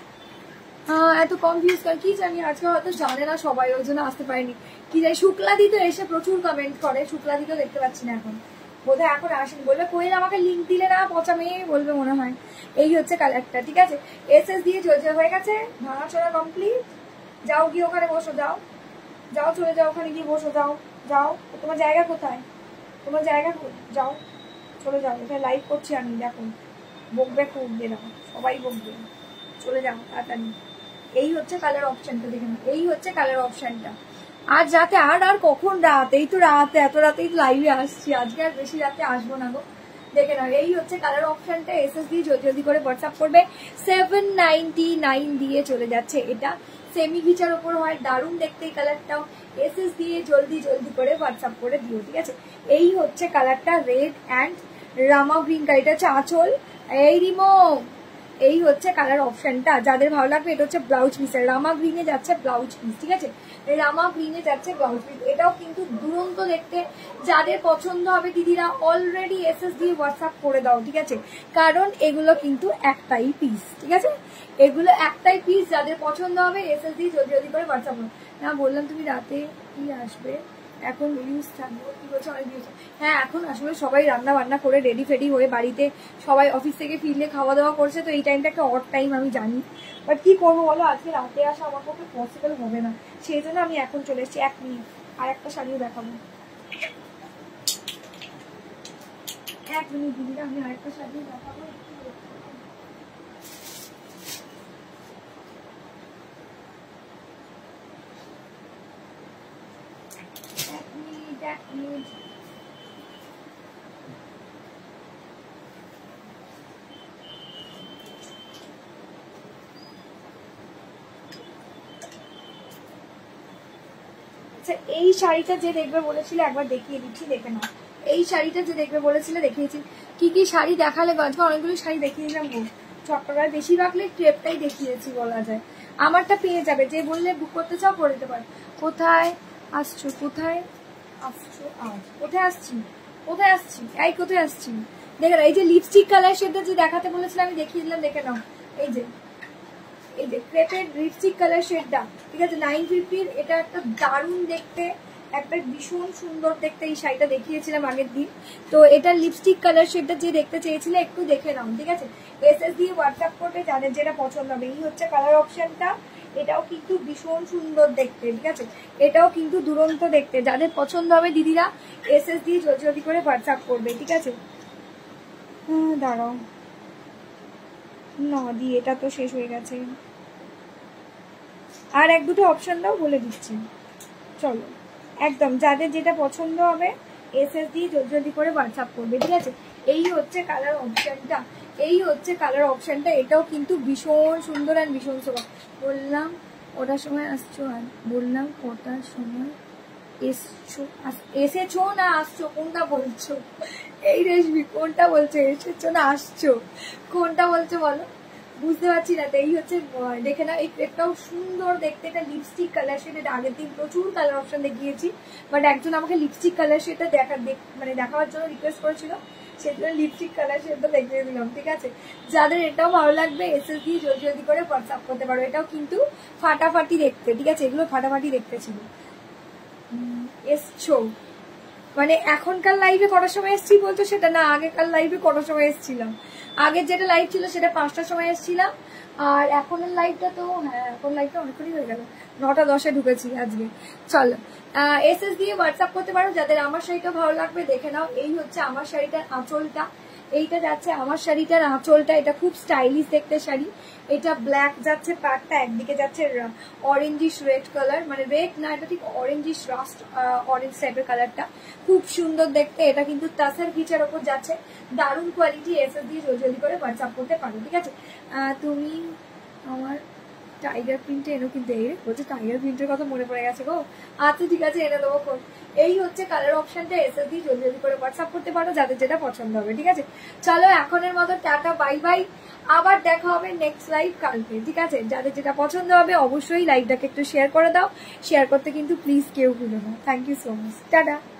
এত কনফিউজ কর, কি জানি আজকে হয়তো জানে না সবাই, ওই জন্য আসতে পারেনি। কি জানি শুক্লাদি তো এসে প্রচুর কমেন্ট করে, শুক্লাদি তো দেখতে পাচ্ছি না এখন, বোধহয় এখন আসেনি। বলবে কোয়েল আমাকে লিঙ্ক দিলে না, পচা মেয়ে বলবে মনে হয়। এই হচ্ছে কালারটা, ঠিক আছে? এস এস দিয়ে চলছে, হয়ে গেছে ভাঙাচোরা কমপ্লিট। যাও গিয়ে ওখানে বসো, যাও যাও, চলে যাও ওখানে গিয়ে বসো, যাও যাও। তোমার জায়গা কোথায়? তোমার জায়গা যাও, চলে যাও। এখানে লাইভ করছি আমি, দেখো বকবে খুব, দেখো সবাই বকবে, চলে যাও তাড়াতাড়ি। এই হচ্ছে কালার অপশনটা, দেখে নাও। এই হচ্ছে কালার অপশনটা। আজ রাতে আর আর কখন রাত, এই তো রাতে, এত রাতেই লাইভে আসছি, আজকে আর বেশি রাতে আসবো না গো। দেখে নাও এই হচ্ছে কালার অপশনটা। এসএস দিয়ে জলদি জলদি করে হোয়াটসঅ্যাপ করবে। সেভেন নাইনটি নাইন দিয়ে চলে যাচ্ছে। এটা সেমি ঘিচার ওপর হয়, দারুণ দেখতে এই কালারটাও। এসএস দিয়ে জলদি জলদি করে হোয়াটসঅ্যাপ করে দিও, ঠিক আছে? এই হচ্ছে কালারটা, red and Rama green colour. এটা হচ্ছে আঁচল। এই রিমো, এই হচ্ছে কালার অপশনটা। যাদের ভালো লাগবে, এটা হচ্ছে ব্লাউজ পিস, রামা গ্রিনে যাচ্ছে ব্লাউজ পিস, ঠিক আছে? রামা গ্রিনে যাচ্ছে ব্লাউজ পিস। এটাও কিন্তু দুরন্ত দেখতে। যাদের পছন্দ হবে দিদিরা অলরেডি এসএস দিয়ে হোয়াটসঅ্যাপ করে দাও, ঠিক আছে? কারণ এগুলো কিন্তু একটাই পিস, ঠিক আছে? এগুলো একটাই পিস। যাদের পছন্দ হবে এসএস দিয়ে জলদি জলদি করে হোয়াটসঅ্যাপ করো। না বললাম তুমি রাতে কি আসবে, এখন রিলস থাকবো, কি বলছো? অনেক দিয়েছে। হ্যাঁ এখন আসলে সবাই রান্না বান্না করে রেডি ফেডি হয়ে বাড়িতে সবাই অফিস থেকে ফিরলে খাওয়া দাওয়া করছে, তো এই টাইমটা একটা অড টাইম আমি জানি, বাট কি করবো বলো, আজকে রাতে আসা আমার পক্ষে পসিবল হবে না, সেই জন্য আমি এখন চলে এসেছি। এক মিনিট, আর একটা শাড়িও দেখাবো, এক মিনিট দিদিরা, আমি আরেকটা শাড়িও দেখাবো। এক মিনিট, এক মিনিট। এই শাড়িটা যে দেখবে বলেছিলে একবার দেখিয়ে দিচ্ছি, দেখে নাও। এই শাড়িটা যে দেখবে বলেছিলে দেখিয়েছি। কি কি শাড়ি দেখালে আজকে অনেকগুলো শাড়ি দেখিয়ে দিলাম গো চট্টগ্রামে, বেশিরভাগ ক্রেপটাই দেখিয়েছি বলা যায়। আমারটা পেয়ে যাবে, যে বললে বুক করতে চাও করে দিতে পারো। কোথায় আসছো, কোথায় আসছো, আজ কোথায় আসছি, কোথায় আসছি, এই কোথায় আসছি দেখে নাও। এই যে লিপস্টিক কালার শেডটা যে দেখাতে বলেছিলাম আমি দেখিয়ে দিলাম, দেখে নাও। এই যে এই যে ক্রেপের লিপস্টিক কালার শেডটা, ঠিক আছে, নাইন ফিফটির। এটা একটা দারুণ দেখতে, একটা ভীষণ সুন্দর দেখতে এই শাড়িটা দেখিয়েছিলাম আগের দিন। তো এটা লিপস্টিক কালার শেডটা যে দেখতে চেয়েছিলে একটু দেখে নাও, ঠিক আছে। এস এস দিয়ে হোয়াটসঅ্যাপ করতে যাদের যেটা পছন্দ হবে। এই হচ্ছে কালার অপশনটা, এটাও কিন্তু ভীষণ সুন্দর দেখতে, ঠিক আছে। এটাও কিন্তু দুরন্ত দেখতে, যাদের পছন্দ হবে দিদিরা এস এস দিয়ে জলদি জলদি করে হোয়াটসঅ্যাপ করবে, ঠিক আছে। হ্যাঁ দাঁড়াও না দি, এটা তো শেষ হয়ে গেছে। আর এক দুটো অপশন দাও, বলে দিচ্ছি। চলো একদম যাদের যেটা পছন্দ হবে এস এস দিয়ে জলদি জলদি করে হোয়াটসঅ্যাপ করবে, ঠিক আছে। এই হচ্ছে কালার অপশনটা, এই হচ্ছে কালার অপশনটা। এটাও কিন্তু ভীষণ সুন্দর আর ভীষণ সুন্দর। বললাম ওটার সময় আসছো, আর বললাম ওটার সময় এসছো, এসেছো না আসছো, কোনটা বলছো? এই রেশমি কোনটা বলছো, এসেছো না আসছো, কোনটা বলছো বলো? বুঝতে পারছি না। তো এই হচ্ছে দেখে না, এই ক্রেপটাও সুন্দর দেখতে। এটা লিপস্টিক কালার শেড, এটা আগের দিন প্রচুর কালার অপশন দেখিয়েছি, বাট একজন আমাকে লিপস্টিক কালার শেডটা দেখা মানে দেখাবার জন্য রিকোয়েস্ট করেছিল, সেজন্য লিপস্টিক কালার শেডটা দেখিয়ে দিলাম, ঠিক আছে। যাদের এটাও ভালো লাগবে এস এস দিয়ে জলদি জলদি করে হোয়াটসঅ্যাপ করতে পারো। এটাও কিন্তু ফাটাফাটি দেখতে, ঠিক আছে, এগুলো ফাটাফাটি দেখতে ছিল। এসছো মানে এখনকার লাইভে কটার সময় এসছি বলতো, সেটা না, আগেকার লাইভে কটার সময় এসছিলাম। আগের যেটা লাইভ ছিল সেটা পাঁচটার সময় এসছিলাম, আর এখনের লাইভটা তো হ্যাঁ এখন লাইভটা অনেকক্ষণই হয়ে গেল, নটা দশে ঢুকেছি আজকে। চলো এস এস দিয়ে হোয়াটসঅ্যাপ করতে পারো। যাদের আমার শাড়িটা ভালো লাগবে দেখে নাও। এই হচ্ছে আমার শাড়িটার আঁচলটা, এইটা যাচ্ছে আমার শাড়িটার আঁচলটা। এটা খুব স্টাইলিশ দেখতে শাড়ি। এটা ব্ল্যাক যাচ্ছে পাটটা, একদিকে যাচ্ছে অরেঞ্জিশ রেড কালার, মানে রেড না, এটা ঠিক অরেঞ্জিশ রাস্ট অরেঞ্জ টাইপের কালারটা, খুব সুন্দর দেখতে। এটা কিন্তু তাসার ঘিচার ওপর যাচ্ছে, দারুণ কোয়ালিটি। এস এস দিয়ে জলদি জলদি করে হোয়াটসঅ্যাপ করতে পারো, ঠিক আছে। তুমি আমার টাইগার প্রিন্টে এনো, কিন্তু এই বলছে টাইগার প্রিন্টের কথা মনে পড়ে গেছে গো। আচ্ছা ঠিক আছে, এনে দেবো কোন। এই হচ্ছে কালার অপশনটা, এস এস দিয়ে জলদি জলদি করে হোয়াটসঅ্যাপ করতে পারো যাদের যেটা পছন্দ হবে, ঠিক আছে। চলো এখনের মতো টাটা, বাই বাই। আবার দেখা হবে নেক্সট লাইভ কালকে, ঠিক আছে। যাদের যেটা পছন্দ হবে অবশ্যই লাইভটাকে একটু শেয়ার করে দাও। শেয়ার করতে কিন্তু প্লিজ কেউ ভুলো না। Thank you so much, tata.